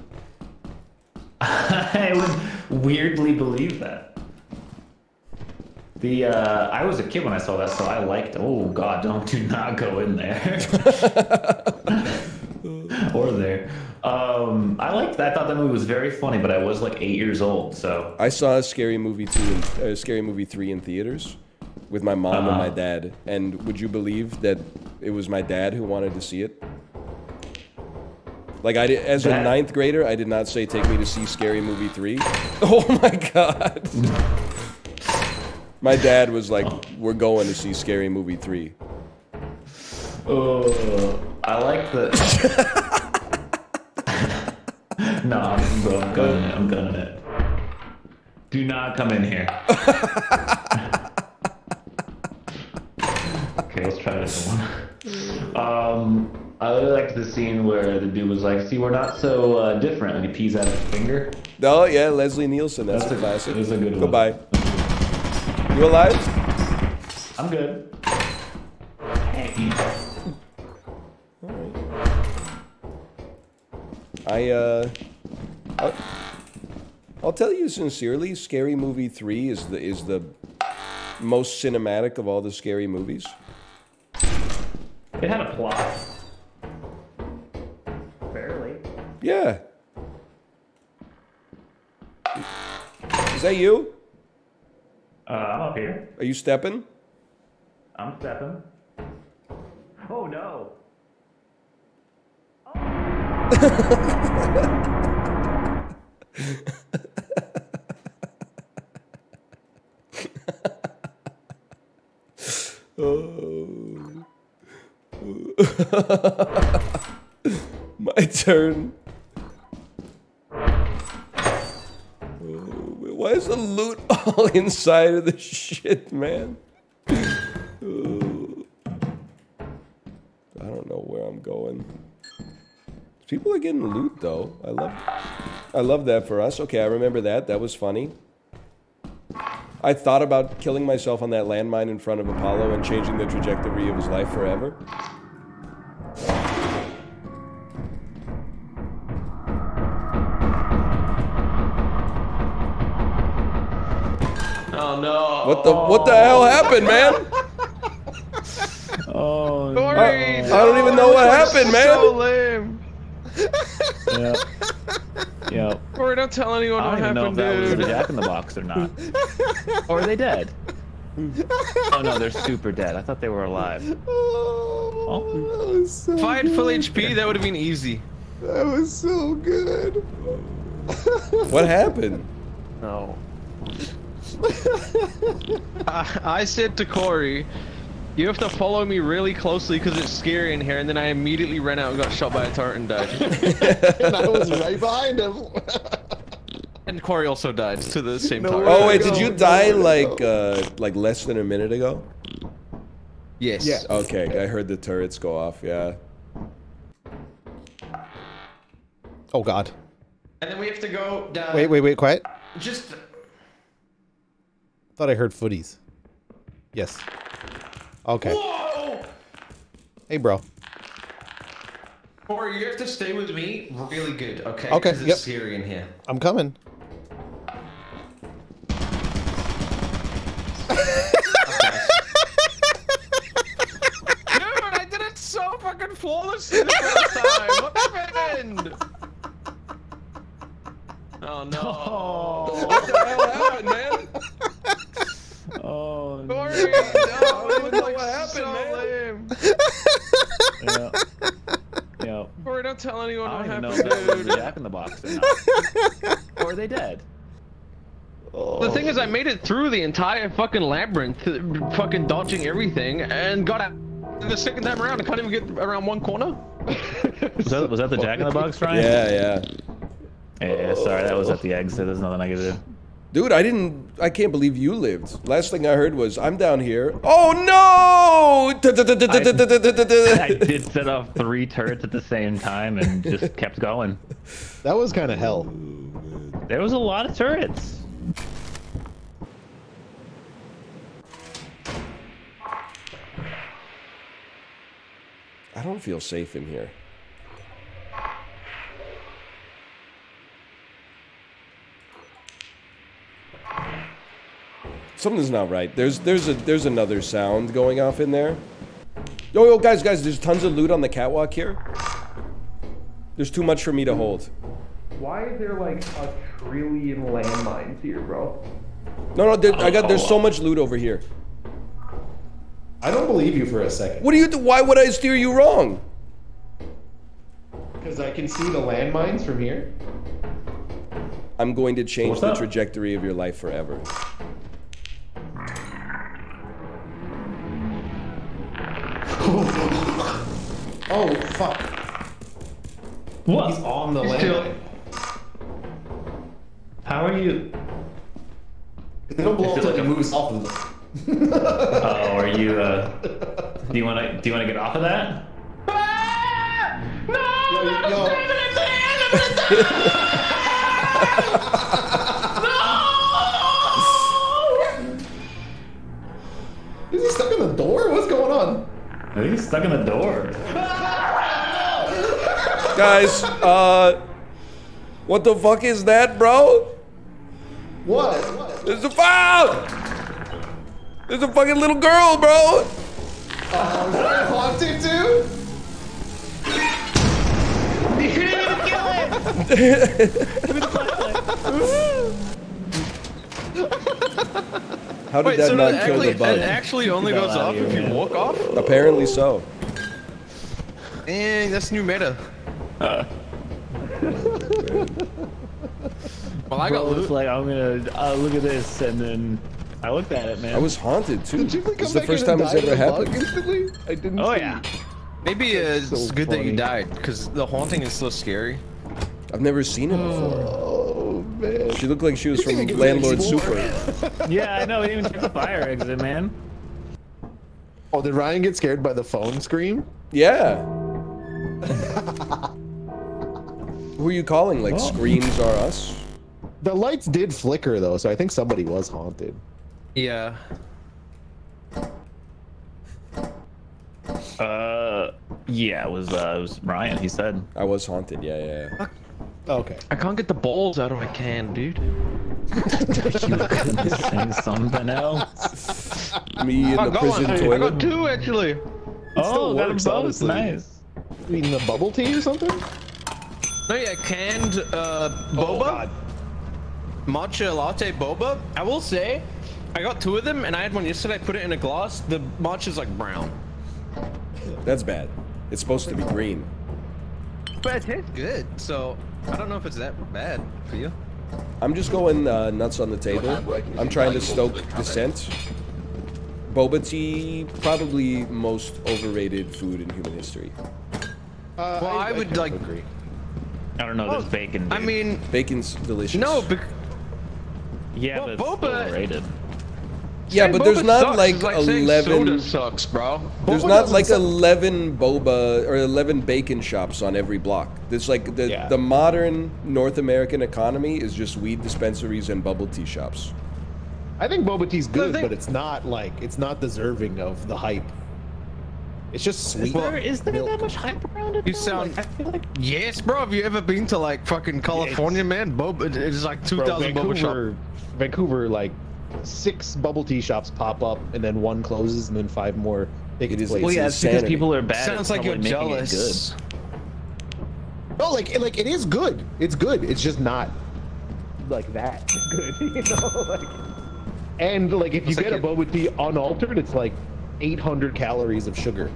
I would weirdly believe that. The uh, I was a kid when I saw that, so I liked. Oh God, don't do not go in there. or there. Um, I liked that. I thought that movie was very funny, but I was like eight years old, so. I saw a scary movie two, in, uh, scary movie three in theaters with my mom and my Uh-huh. dad. And would you believe that it was my dad who wanted to see it? Like I did, as a That- ninth grader, I did not say take me to see Scary Movie three. Oh my god! My dad was like, "We're going to see Scary Movie three." Uh, I like the. no, I'm, bro, I'm gunning it. I'm gunning it. Do not come in here. Okay, let's try this one. Um, I really liked the scene where the dude was like, "See, we're not so uh, different," and he pees out his finger. Oh yeah, Leslie Nielsen. That's, That's a a- classic. that's a good one. Goodbye. You alive? I'm good. Hey. I uh, I'll, I'll tell you sincerely, Scary Movie three is the is the most cinematic of all the scary movies. It had a plot. Barely. Yeah. Is that you? Uh, I'm up here. Are you stepping? I'm stepping. Oh no. Oh. My turn. Oh, why is the loot all inside of the shit, man? Oh. I don't know where I'm going. People are getting loot though. I love I love that for us. Okay, I remember that. That was funny. I thought about killing myself on that landmine in front of Apollo and changing the trajectory of his life forever. Oh no! What the what the hell happened, man? Oh, Corey, I, I don't even know what happened, man. So lame. yeah. Yeah. Corey, don't tell anyone I what don't even know if happened, that was dude. the Jack in the Box or not. Or are they dead? Oh no, they're super dead. I thought they were alive. Oh, Oh. so If I had full good. H P, that would have been easy. That was so good. What happened? No. I, I said to Corey, you have to follow me really closely because it's scary in here, and then I immediately ran out and got shot by a turret and died. And I was right behind him. And Corey also died to the same No target. way. Oh wait, did go, you no die way to like go. uh like less than a minute ago? Yes. Yeah. Okay, I heard the turrets go off. Yeah. Oh God. And then we have to go down. Wait, wait, wait, quiet. Just. Thought I heard footies. Yes. Okay. Whoa! Hey, bro. Corey, you have to stay with me really good, okay? Okay, 'Cause it's yep. scary in here. I'm coming. Dude, I did it so fucking flawlessly the first time. What happened? Oh no. What the hell happened, man? Oh, Corey, no. no, I don't it was know like what happened, so man. lame. Yeah. Yeah. Corey, don't tell anyone I what don't even know happened, if that was dude. the Jack in the Box or not. Or are they dead? The thing is, I made it through the entire fucking labyrinth, fucking dodging everything, and got out the second time around. I couldn't even get around one corner. Was that, was that the Jack in the Box, Ryan? Yeah, yeah. Yeah, sorry, that was at the exit. There's nothing I could do. Dude, I didn't. I can't believe you lived. Last thing I heard was, "I'm down here." Oh no! I did set off three turrets at the same time and just kept going. That was kind of hell. There was a lot of turrets. I don't feel safe in here. Something's not right. There's there's a there's another sound going off in there. Yo yo guys guys, there's tons of loot on the catwalk here. There's too much for me to hold. Why is there like a trillion landmines here, bro? No no, there, I got there's so much loot over here. I don't believe you for a second. What do you do? Why would I steer you wrong? Because I can see the landmines from here. I'm going to change What's the up? trajectory of your life forever. Oh, fuck. What? He's on the He's landmine. How are you? They don't blow Is up it till like he a- moves off of them. Oh, are you? Uh, do you want to? Do you want to get off of that? Yo, yo. Is he stuck in the door? What's going on? I think he's stuck in the door. Guys, uh what the fuck is that, bro? What? What? There's a foul! There's a fucking little girl, bro! Oh, is that haunted too? How did Wait, that so not it kill actually, the bug? it actually only Get the goes hell off outta if here, you man. walk off? Apparently so. Dang, that's new meta. Uh, Well, I bro, got it's loot. like I'm gonna uh, look at this, and then I looked at it, man. I was haunted too. Did you come It's the back first in and time it's die ever of a bug happened. instantly? I didn't Oh see. yeah. Maybe uh, it's so good that you funny. died, because the haunting is so scary. I've never seen her before. Oh man. She looked like she was You from didn't even get to Landlord explore. Super. Yeah, I know. We didn't even check the fire exit, man. Oh, did Ryan get scared by the phone scream? Yeah. Who are you calling? Like, Oh. Screams Are Us? The lights did flicker though, so I think somebody was haunted. Yeah. Uh, yeah, it was uh, it was Ryan. He said. I was haunted, yeah, yeah, yeah. Okay. I can't get the balls out of my can, dude. Say something else. Me in I the got prison one. I toilet. got two actually. Oh, still got them works, both. honestly. Nice. Eating the bubble tea or something? No, yeah, canned uh, Oh, boba, God. matcha latte boba. I will say, I got two of them, and I had one yesterday. I put it in a glass. The matcha's like brown, That's bad. It's supposed to be green. but it tastes good. So I don't know if it's that bad for you. I'm just going uh, nuts on the table. I'm trying to stoke dissent. Boba tea, probably most overrated food in human history. Uh, Well, I would, kind of like- agree. I don't know. There's Oh, bacon. I dude. mean, Bacon's delicious. no, bec- yeah, well, but it's boba- overrated. Yeah, saying but there's boba not sucks like is like saying eleven. soda sucks, bro. There's Boba not doesn't like suck. eleven boba or eleven bacon shops on every block. There's like the Yeah. the modern North American economy is just weed dispensaries and bubble tea shops. I think boba tea's good, think- but it's not like it's not deserving of the hype. It's just sweet. Is there, is there milk. that much hype around it? You though? sound- Like, I feel like Yes, bro. Have you ever been to like fucking California, man? Boba, it's like two Bro, thousand boba shop. Vancouver, Vancouver, like six bubble tea shops pop up, and then one closes, and then five more take It its is- place. well, yeah, it's because insanity. people are bad. Sounds at like you're probably making it jealous. No, like like it is good. It's good. It's just not like that good, you know. Like, and like if you It's like get a it- boba tea unaltered, it's like eight hundred calories of sugar.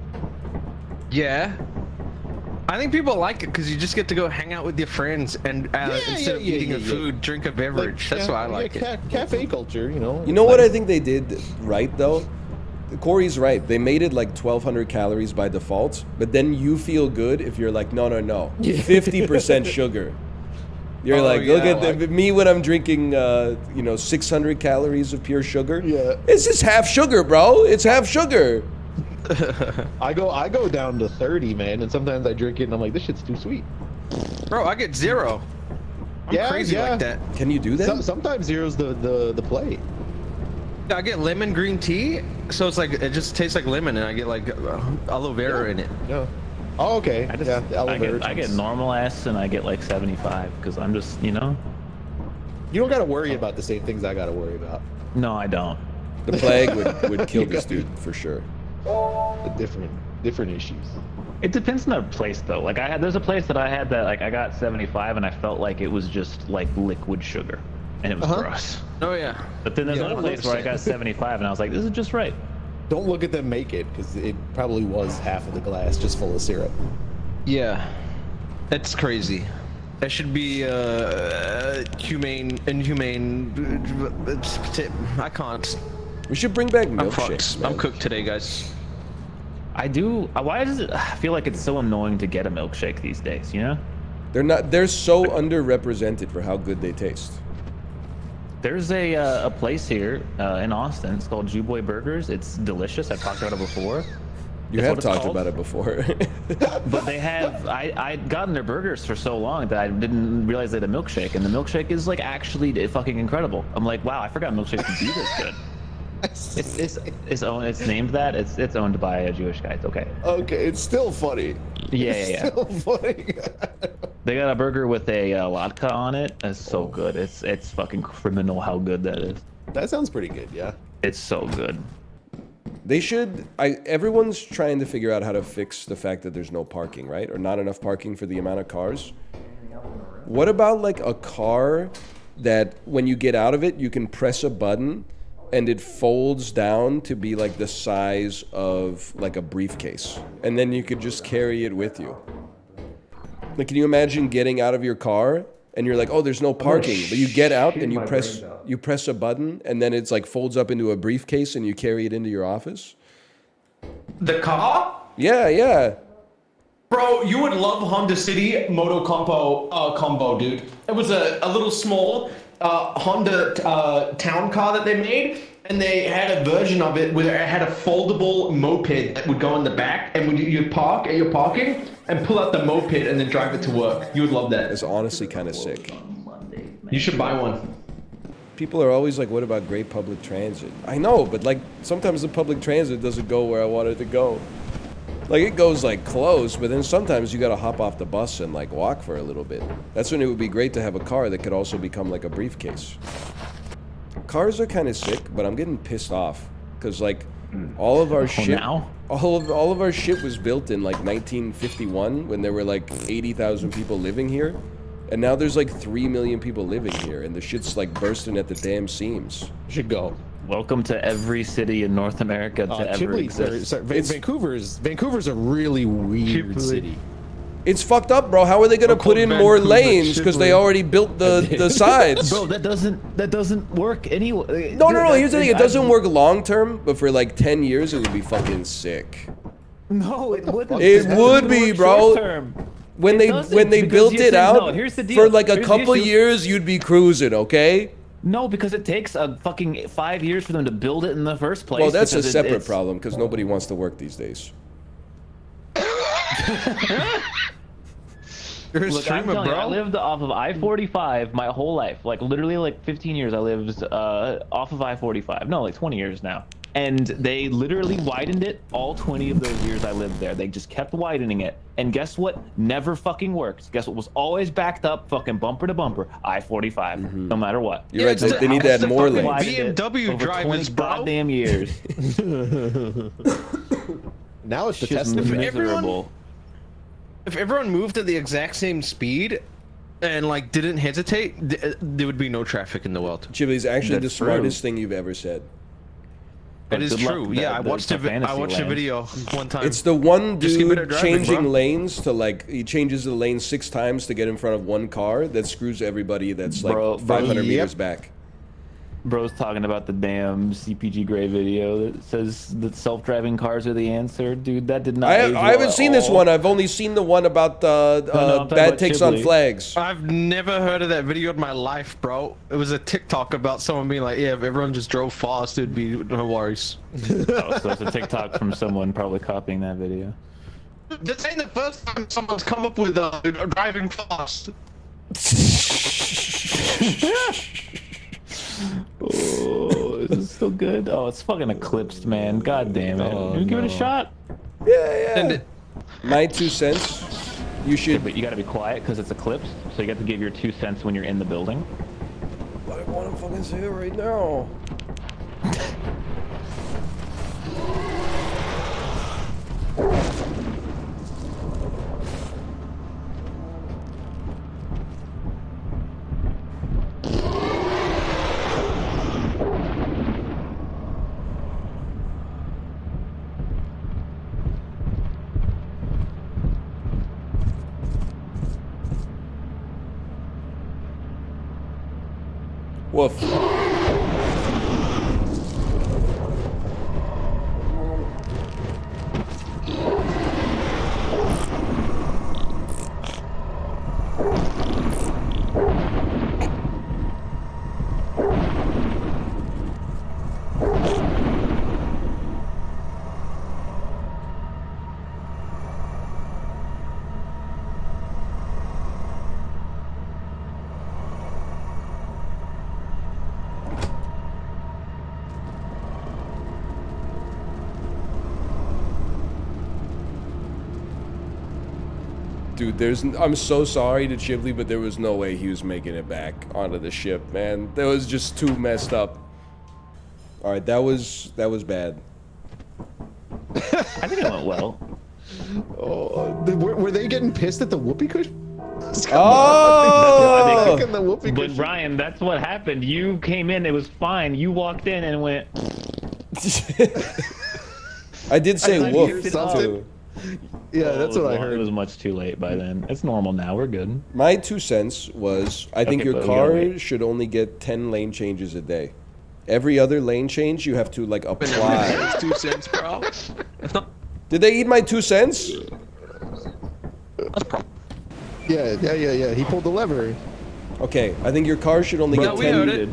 Yeah. I think people like it because you just get to go hang out with your friends and uh, Yeah, instead yeah, of yeah, eating yeah, a yeah. food, drink a beverage. Like, That's ca- why I like yeah, it. ca- cafe culture, you know. You know what I think they did right though? Corey's right. They made it like twelve hundred calories by default, but then you feel good if you're like, no, no, no, fifty percent sugar. You're Oh, like, look yeah, at the, like- me when I'm drinking, uh, you know, six hundred calories of pure sugar. Yeah. It's just half sugar, bro. It's half sugar. I go I go down to thirty, man, and sometimes I drink it and I'm like, this shit's too sweet. Bro, I get zero. I'm Yeah, crazy yeah. like that. Can you do that? Some, sometimes zero's the, the the play. I get lemon green tea, so it's like it just tastes like lemon, and I get like uh, aloe vera in it. Yeah. Oh, okay. I just, yeah, the I aloe vera get, I get tastes- normal ass and I get like seventy-five because I'm just, you know. You don't got to worry about the same things I got to worry about. No, I don't. The plague would, would kill You this got- dude for sure. The different different issues. It depends on the place though. Like I had, there's a place that I had that like I got seventy-five and I felt like it was just like liquid sugar, and it was Uh-huh. gross. Oh yeah. But then there's Yeah, another I place where I got understand. seventy-five and I was like, this is just right. Don't look at them make it because it probably was half of the glass just full of syrup. Yeah. That's crazy. That should be uh, humane, inhumane. I can't. We should bring back I'm milkshakes. fucked. man. I'm cooked today, guys. I do. uh, Why does it I feel like it's so annoying to get a milkshake these days? You know, They're not. They're so underrepresented for how good they taste. there's a uh, a place here uh, in Austin. It's called Jew Boy Burgers. It's delicious. I've talked about it before. You That's have what it's talked called? about it before. But they have. I I'd gotten their burgers for so long that I didn't realize they had a milkshake, and the milkshake is like actually fucking incredible. I'm like, wow, I forgot milkshakes could be this good. It's it's it's owned. It's named that. It's it's owned by a Jewish guy. It's okay. Okay, it's still funny. Yeah, It's yeah, yeah. Still funny. They got a burger with a uh, latke on it. It's so good. It's it's fucking criminal how good that is. That sounds pretty good, yeah. It's so good. They should. I. Everyone's trying to figure out how to fix the fact that there's no parking, right? Or not enough parking for the amount of cars. What about like a car that when you get out of it, you can press a button and it folds down to be like the size of like a briefcase, and then you could just carry it with you. Like, can you imagine getting out of your car and you're like, oh, there's no parking, but you get out and you my press brains out. you press a button and then it's like folds up into a briefcase and you carry it into your office? The car? Yeah, yeah. Bro, you would love Honda City Moto Combo uh, combo, dude. It was a, a little small uh, Honda uh, town car that they made, and they had a version of it where it had a foldable moped that would go in the back, and when you, you'd park at your parking and pull out the moped and then drive it to work. You would love that. It's honestly kind of sick. You should buy one. People are always like, what about great public transit? I know, but like sometimes the public transit doesn't go where I want it to go. Like, it goes, like, close, but then sometimes you gotta hop off the bus and, like, walk for a little bit. That's when it would be great to have a car that could also become, like, a briefcase. Cars are kind of sick, but I'm getting pissed off. Because, like, all of our Oh, shit... now? All of, all of our shit was built in, like, nineteen fifty-one, when there were, like, eighty thousand people living here. And now there's, like, three million people living here, and the shit's, like, bursting at the damn seams. Should go. Welcome to every city in North America to Uh, ever Chibli, exist. sorry, sorry, Van- Vancouver's Vancouver's a really weird Chibli. city. It's fucked up, bro. How are they gonna Don't put call in more Vancouver lanes? Because they Chibli. already built the, the sides. Bro, that doesn't that doesn't work anyway. No, no, no. Here's the thing. It doesn't work long term, but for like ten years, it would be fucking sick. No, it wouldn't. It would be, bro. When It they doesn't, when they because built you it said- out no, here's the deal. for like a Here's the couple issue. years, you'd be cruising, okay? No, because it takes a fucking five years for them to build it in the first place. Well, that's a because it- separate it's- problem because nobody wants to work these days. You're a Look, I'm streamer, telling you, bro. I lived off of I forty-five my whole life. Like, literally, like, fifteen years I lived uh, off of I forty-five. No, like, twenty years now. And they literally widened it all twenty of those years I lived there. They just kept widening it. And guess what? Never fucking worked. Guess what was always backed up? Fucking bumper to bumper. I forty-five. No matter what. You're right. They, they need to add more lanes. Widened B M it W over drivers, twenty bro. goddamn years. Now it's the Just Tesla. If man. miserable. If everyone moved at the exact same speed and like didn't hesitate, th- there would be no traffic in the world. Chibli's actually the That's true. smartest thing you've ever said. It is Good luck true. with Yeah, that- I those watched a vi- I fantasy watched a lands. video one time. It's the one Just keep it dude at driving, changing bro. lanes to like he changes the lane six times to get in front of one car that screws everybody that's like Bro, bro, five hundred yep. meters back. Bro's talking about the damn C P G Gray video that says that self-driving cars are the answer. Dude, that did not I, age I haven't well seen at this all. one. I've only seen the one about uh, uh, no, I'm talking bad about takes on Chibli. flags. I've never heard of that video in my life, bro. It was a TikTok about someone being like, "Yeah, if everyone just drove fast, it'd be no worries." Oh, so it's a TikTok from someone probably copying that video. This ain't the first time someone's come up with uh, driving fast. Oh, is it still good? Oh, it's fucking eclipsed, man. God damn it. Oh, you give it a no. shot. Yeah, Send yeah. it. My two cents. You Yeah, should. but you gotta be quiet because it's eclipsed, so you got to give your two cents when you're in the building. I want to fucking say it right now. Woof. Dude, there's. I'm so sorry to Chibli, but there was no way he was making it back onto the ship, man. That was just too messed up. All right, that was that was bad. I think it went well. Oh, were, were they getting pissed at the whoopee cushion? Oh! Kicking the whoopee But cushion. Ryan, that's what happened. You came in, it was fine. You walked in and went. I did say I woof heard something. too. Yeah, Oh, that's it was what I long- heard. It was much too late by then. It's normal now. We're good. My two cents was I think Okay, your but we gotta car wait. should only get ten lane changes a day. Every other lane change you have to like apply. Two cents, bro. Did they eat my two cents? Yeah, yeah, yeah, yeah. He pulled the lever. Okay, I think your car should only Bro, get we ten. heard it.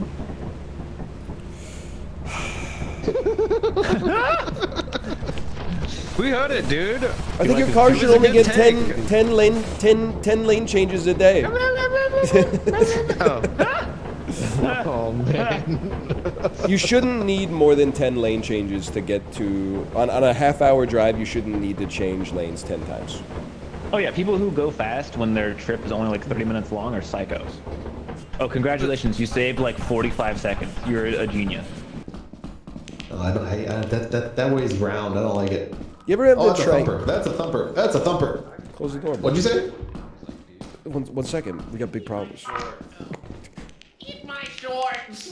We heard it, dude. I think your car It should was a only good get take. ten, ten lane ten, ten lane changes a day. Oh. Oh man. You shouldn't need more than ten lane changes to get to on on a half hour drive. You shouldn't need to change lanes ten times. Oh yeah, people who go fast when their trip is only like thirty minutes long are psychos. Oh, congratulations, you saved like forty-five seconds. You're a genius. Oh, I don't. I, I, that that that way is round. I don't like it. You ever have Oh, the that's a train? thumper. That's a thumper. That's a thumper. Close the door. What'd you say? One, one second. We got big problems. Eat my shorts.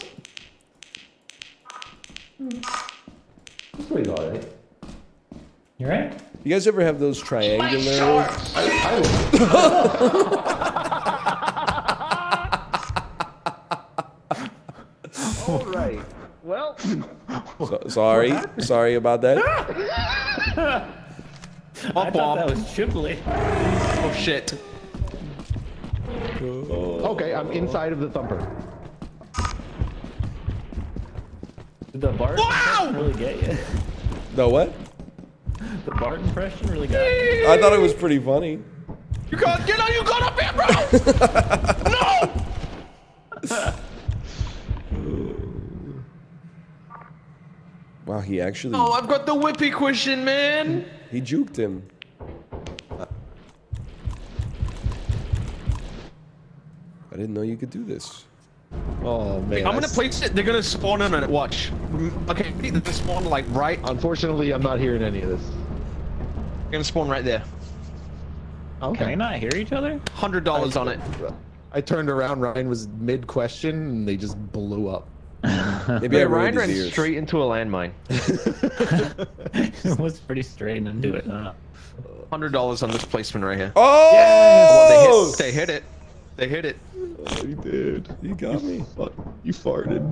That's pretty alright. You right? You guys ever have those triangular? I, I All right. Well. So, sorry, sorry about that. I thought that was Chipley. Oh shit. Okay, I'm inside of the thumper. Did the Bart Wow! impression really get you? The what? The Bart impression really got you? I thought it was pretty funny. You got get on. You got up here, bro. No. Wow, he actually Oh, I've got the whippy cushion, man. he juked him. I didn't know you could do this. Oh man. I'm gonna I- place it. They're gonna spawn in on it. Watch. Okay, they're spawn like right. Unfortunately, I'm not hearing any of this. They're gonna spawn right there. Can they not hear each other? Hundred dollars on it. I turned around. Ryan was mid question, and they just blew up. Maybe I Yeah, Ryan ruined ran his ears. straight into a landmine. It was pretty straight and do it. Huh? Hundred dollars on this placement right here. Oh! Well, they hit. They hit it. They hit it. Oh, you did. You got me. Fuck, you farted.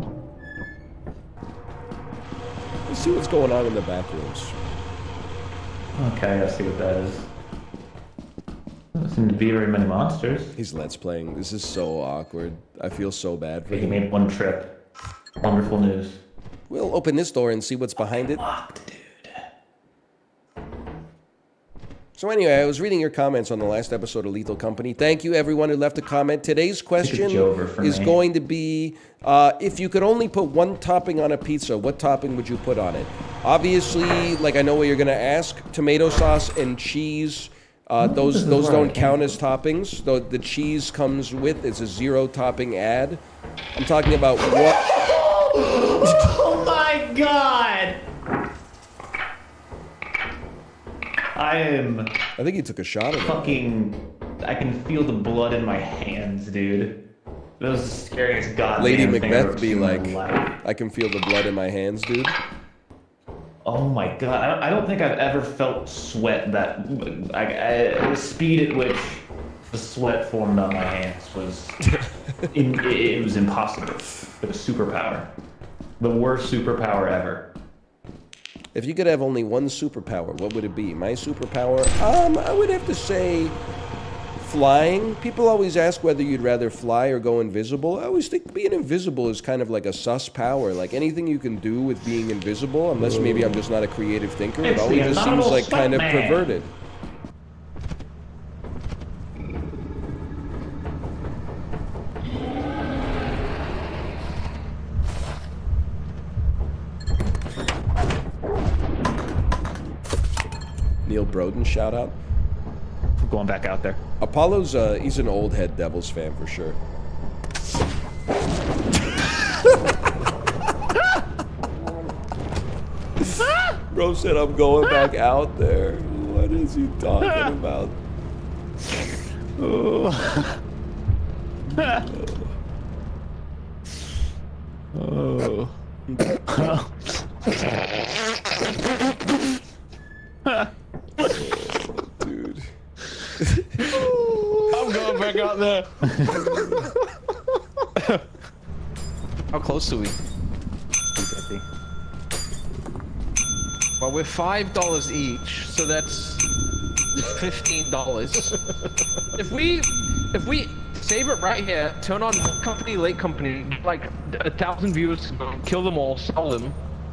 Let's see what's going on in the back rooms. Okay, I see what that is. Doesn't seem to be very many monsters. He's let's playing. This is so awkward. I feel so bad for He him. made one trip. Wonderful news. We'll open this door and see what's behind it. Locked, dude. So anyway, I was reading your comments on the last episode of Lethal Company. Thank you, everyone who left a comment. Today's question Jover for is me. going to be, uh, if you could only put one topping on a pizza, what topping would you put on it? Obviously, like I know what you're going to ask, tomato sauce and cheese. Uh, those those don't count as toppings. The, the cheese comes with, it's a zero topping ad. I'm talking about what... Oh my god! I am I think he took a shot at it. fucking. I can feel the blood in my hands, dude. That was the scariest goddamn Lady thing I've ever Macbeth be seen in like, my life. I can feel the blood in my hands, dude. Oh my god! I don't, I don't think I've ever felt sweat that. I, I, the speed at which the sweat formed on my hands was. in, it, it was impossible. It was superpower. The worst superpower ever. If you could have only one superpower, what would it be? My superpower? Um, I would have to say flying. People always ask whether you'd rather fly or go invisible. I always think being invisible is kind of like a sus power. Like anything you can do with being invisible, unless maybe I'm just not a creative thinker, it It's always the just seems Abominable like kind of Sweatman. perverted. Neil Broden shout out. I'm going back out there. Apollo's uh he's an old head Devils fan for sure. Bro said I'm going back out there. What is he talking about? Oh. Oh. Dude. I'm going back out there. How close are we? Well, we're five dollars each, so that's fifteen dollars. If we, if we save it right here, turn on company, late company, like a thousand viewers, kill them all, sell them.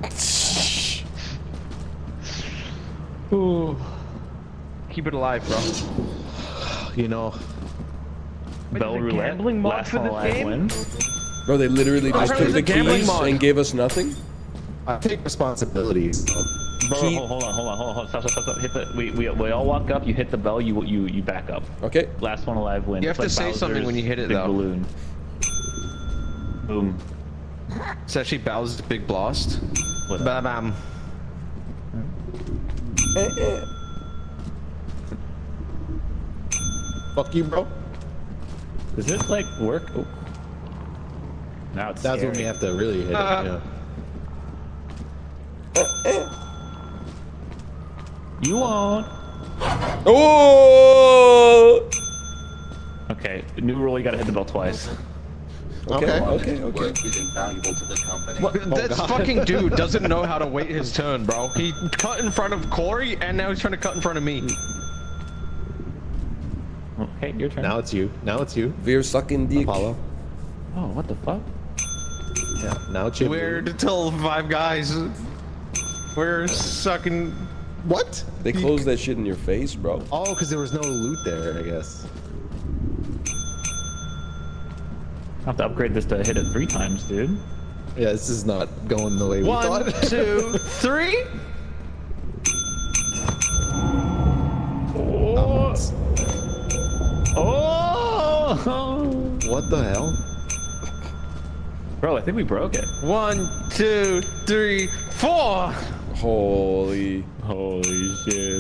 Ooh. Keep it alive, bro. You know, Bell Wait, the roulette. gambling mod Last for one this alive game? wins. Bro, they literally just took the keys and gave us nothing? I take responsibility. Bro, hold, hold on, hold on, hold on, hold on. Stop, stop, stop, stop. Hit the. We, we, we all walk up. You hit the bell. You you you back up. Okay. Last one alive wins. You have It's to like say something Bowser's when you hit it, big though. Balloon. Boom. It's actually Bowser's Big Blast. What Bam bam. Fuck you, bro. Does it like work? Oh. Now it's That's scary. when we have to really hit Uh, it. Yeah. You won't. Oh! Okay, new rule. You gotta hit the bell twice. Okay, okay, okay. Is invaluable to the company. What, this fucking dude doesn't know how to wait his turn, bro. He cut in front of Corey, and now he's trying to cut in front of me. Okay, your turn. Now it's you. Now it's you. We're sucking dick. Apollo. Oh, what the fuck? Yeah. Now it's you. We're to tell five guys. We're sucking. What? They closed that shit in your face, bro. Oh, because there was no loot there, I guess. I have to upgrade this to hit it three times, dude. Yeah, this is not going the way we One, thought. two, three. Oh! Oh! What the hell? Bro, I think we broke it. One, two, three, four. Holy. Holy shit.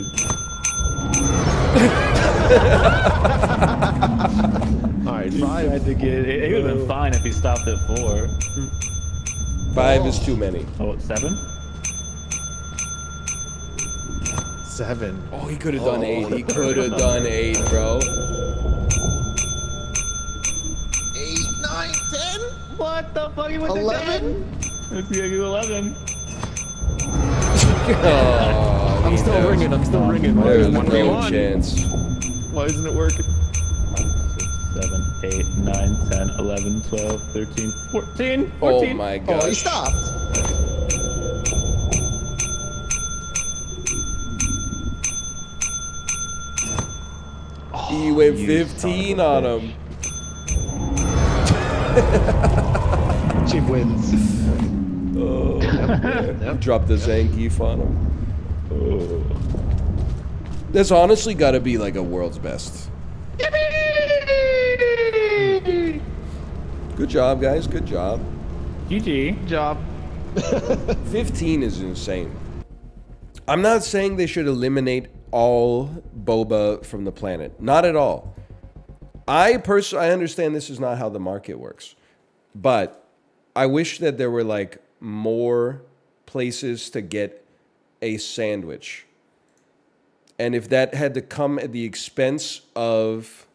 Alright, He five. tried to get it. It would have been fine if he stopped at four. Five is too many. Oh, seven? Seven. Oh, he could have done Oh, eight. He what a could have done eight, bro. Eight, nine, ten, What the fuck? He went to eleven. Let's see, I do eleven. Oh, I'm he still knows. ringing. I'm still ringing. Why There's isn't it no working? chance. Why isn't it working? seven, eight, nine, ten, eleven, twelve, thirteen, fourteen, Oh fourteen. my Oh, he gosh. stopped. He went you fifteen son on of a him. Chip wins. Oh, Yep. dropped the Zangief on him. Oh. That's honestly got to be like a world's best. Good job, guys. Good job. G G. Job. fifteen is insane. I'm not saying they should eliminate all boba from the planet. Not at all. I personally, I understand this is not how the market works. But I wish that there were like more places to get a sandwich. And if that had to come at the expense of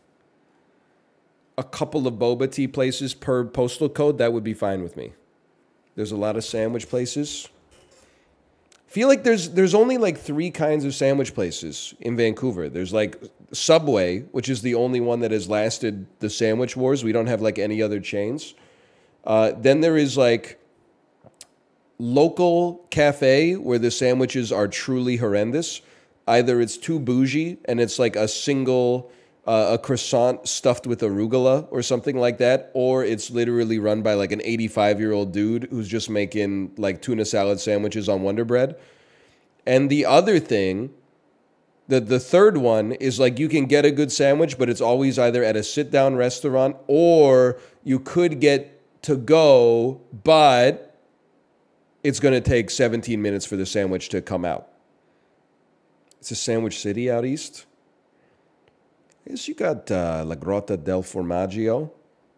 a couple of boba tea places per postal code, that would be fine with me. There's a lot of sandwich places. I feel like there's there's only like three kinds of sandwich places in Vancouver. There's like Subway, which is the only one that has lasted the sandwich wars. We don't have like any other chains. Uh, then there is like local cafe where the sandwiches are truly horrendous. Either it's too bougie and it's like a single uh, a croissant stuffed with arugula or something like that, or it's literally run by like an eighty-five year old dude who's just making like tuna salad sandwiches on Wonder Bread. And the other thing, the the third one is like you can get a good sandwich, but it's always either at a sit down restaurant or you could get to go, but it's going to take seventeen minutes for the sandwich to come out. It's a sandwich city out east. I guess you got uh, La Grotta del Formaggio.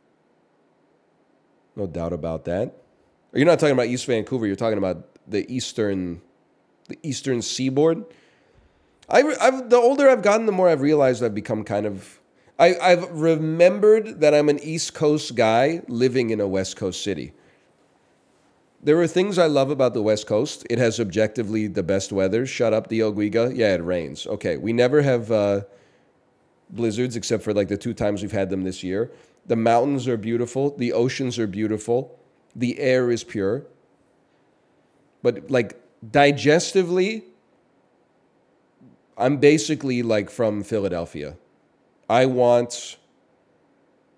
No doubt about that. You're not talking about East Vancouver. You're talking about the eastern, the eastern seaboard. I, I've, the older I've gotten, the more I've realized I've become kind of... I, I've remembered that I'm an East Coast guy living in a West Coast city. There are things I love about the West Coast. It has objectively the best weather. Shut up, the Oguiga. Yeah, it rains. Okay, we never have uh, blizzards except for like the two times we've had them this year. The mountains are beautiful. The oceans are beautiful. The air is pure. But like digestively, I'm basically like from Philadelphia. I want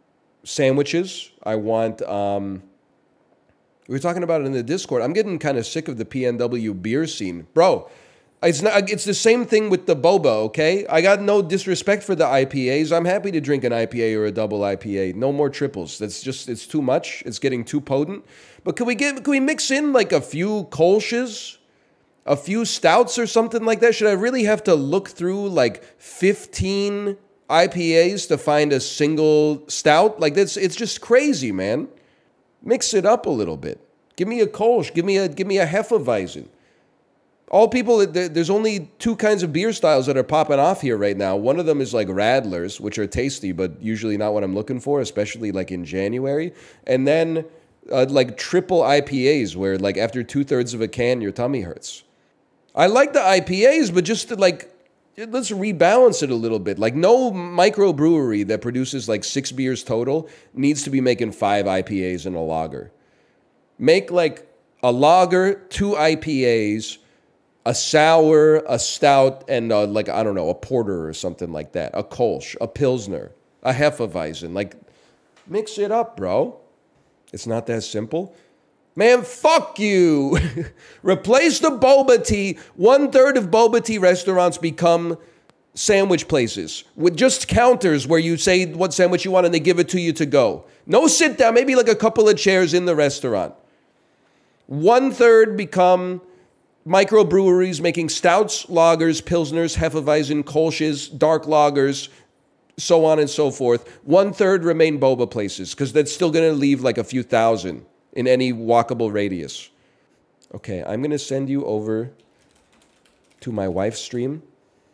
sandwiches. I want, um, we were talking about it in the Discord. I'm getting kind of sick of the P N W beer scene. Bro, it's not, it's the same thing with the boba, okay? I got no disrespect for the I P As. I'm happy to drink an I P A or a double I P A. No more triples. That's just, it's too much. It's getting too potent. But can we get, can we mix in like a few Kolsch's? A few stouts or something like that? Should I really have to look through like fifteen I P As to find a single stout? Like that's, it's just crazy, man. Mix it up a little bit. Give me a Kolsch. Give me a, give me a Hefeweizen. All people, there's only two kinds of beer styles that are popping off here right now. One of them is like Radlers, which are tasty, but usually not what I'm looking for, especially like in January. And then uh, like triple I P As where like after two thirds of a can, your tummy hurts. I like the I P As, but just to like, let's rebalance it a little bit. Like no microbrewery that produces like six beers total needs to be making five I P As in a lager. Make like a lager, two I P As, a sour, a stout, and uh, like, I don't know, a porter or something like that. A Kolsch, a Pilsner, a Hefeweizen. Like, mix it up, bro. It's not that simple. Man, fuck you. Replace the boba tea. One third of boba tea restaurants become sandwich places with just counters where you say what sandwich you want and they give it to you to go. No sit down, maybe like a couple of chairs in the restaurant. One third become microbreweries making stouts, lagers, pilsners, Hefeweizen, Kolsch's, dark lagers, so on and so forth. One third remain boba places because that's still going to leave like a few thousand in any walkable radius. Okay, I'm going to send you over to my wife's stream.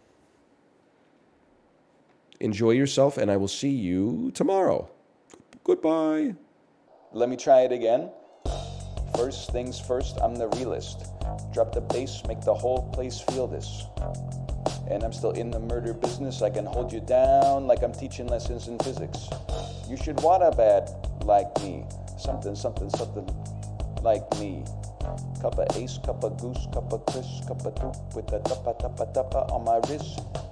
Enjoy yourself, and I will see you tomorrow. Goodbye. Let me try it again. First things first, I'm the realist. Drop the bass, make the whole place feel this. And I'm still in the murder business. I can hold you down like I'm teaching lessons in physics. You should water bad like me. Something, something, something like me. Cup of ace, cup of goose, cup of Chris, cup of doop with a tuppa, tuppa, tuppa on my wrist.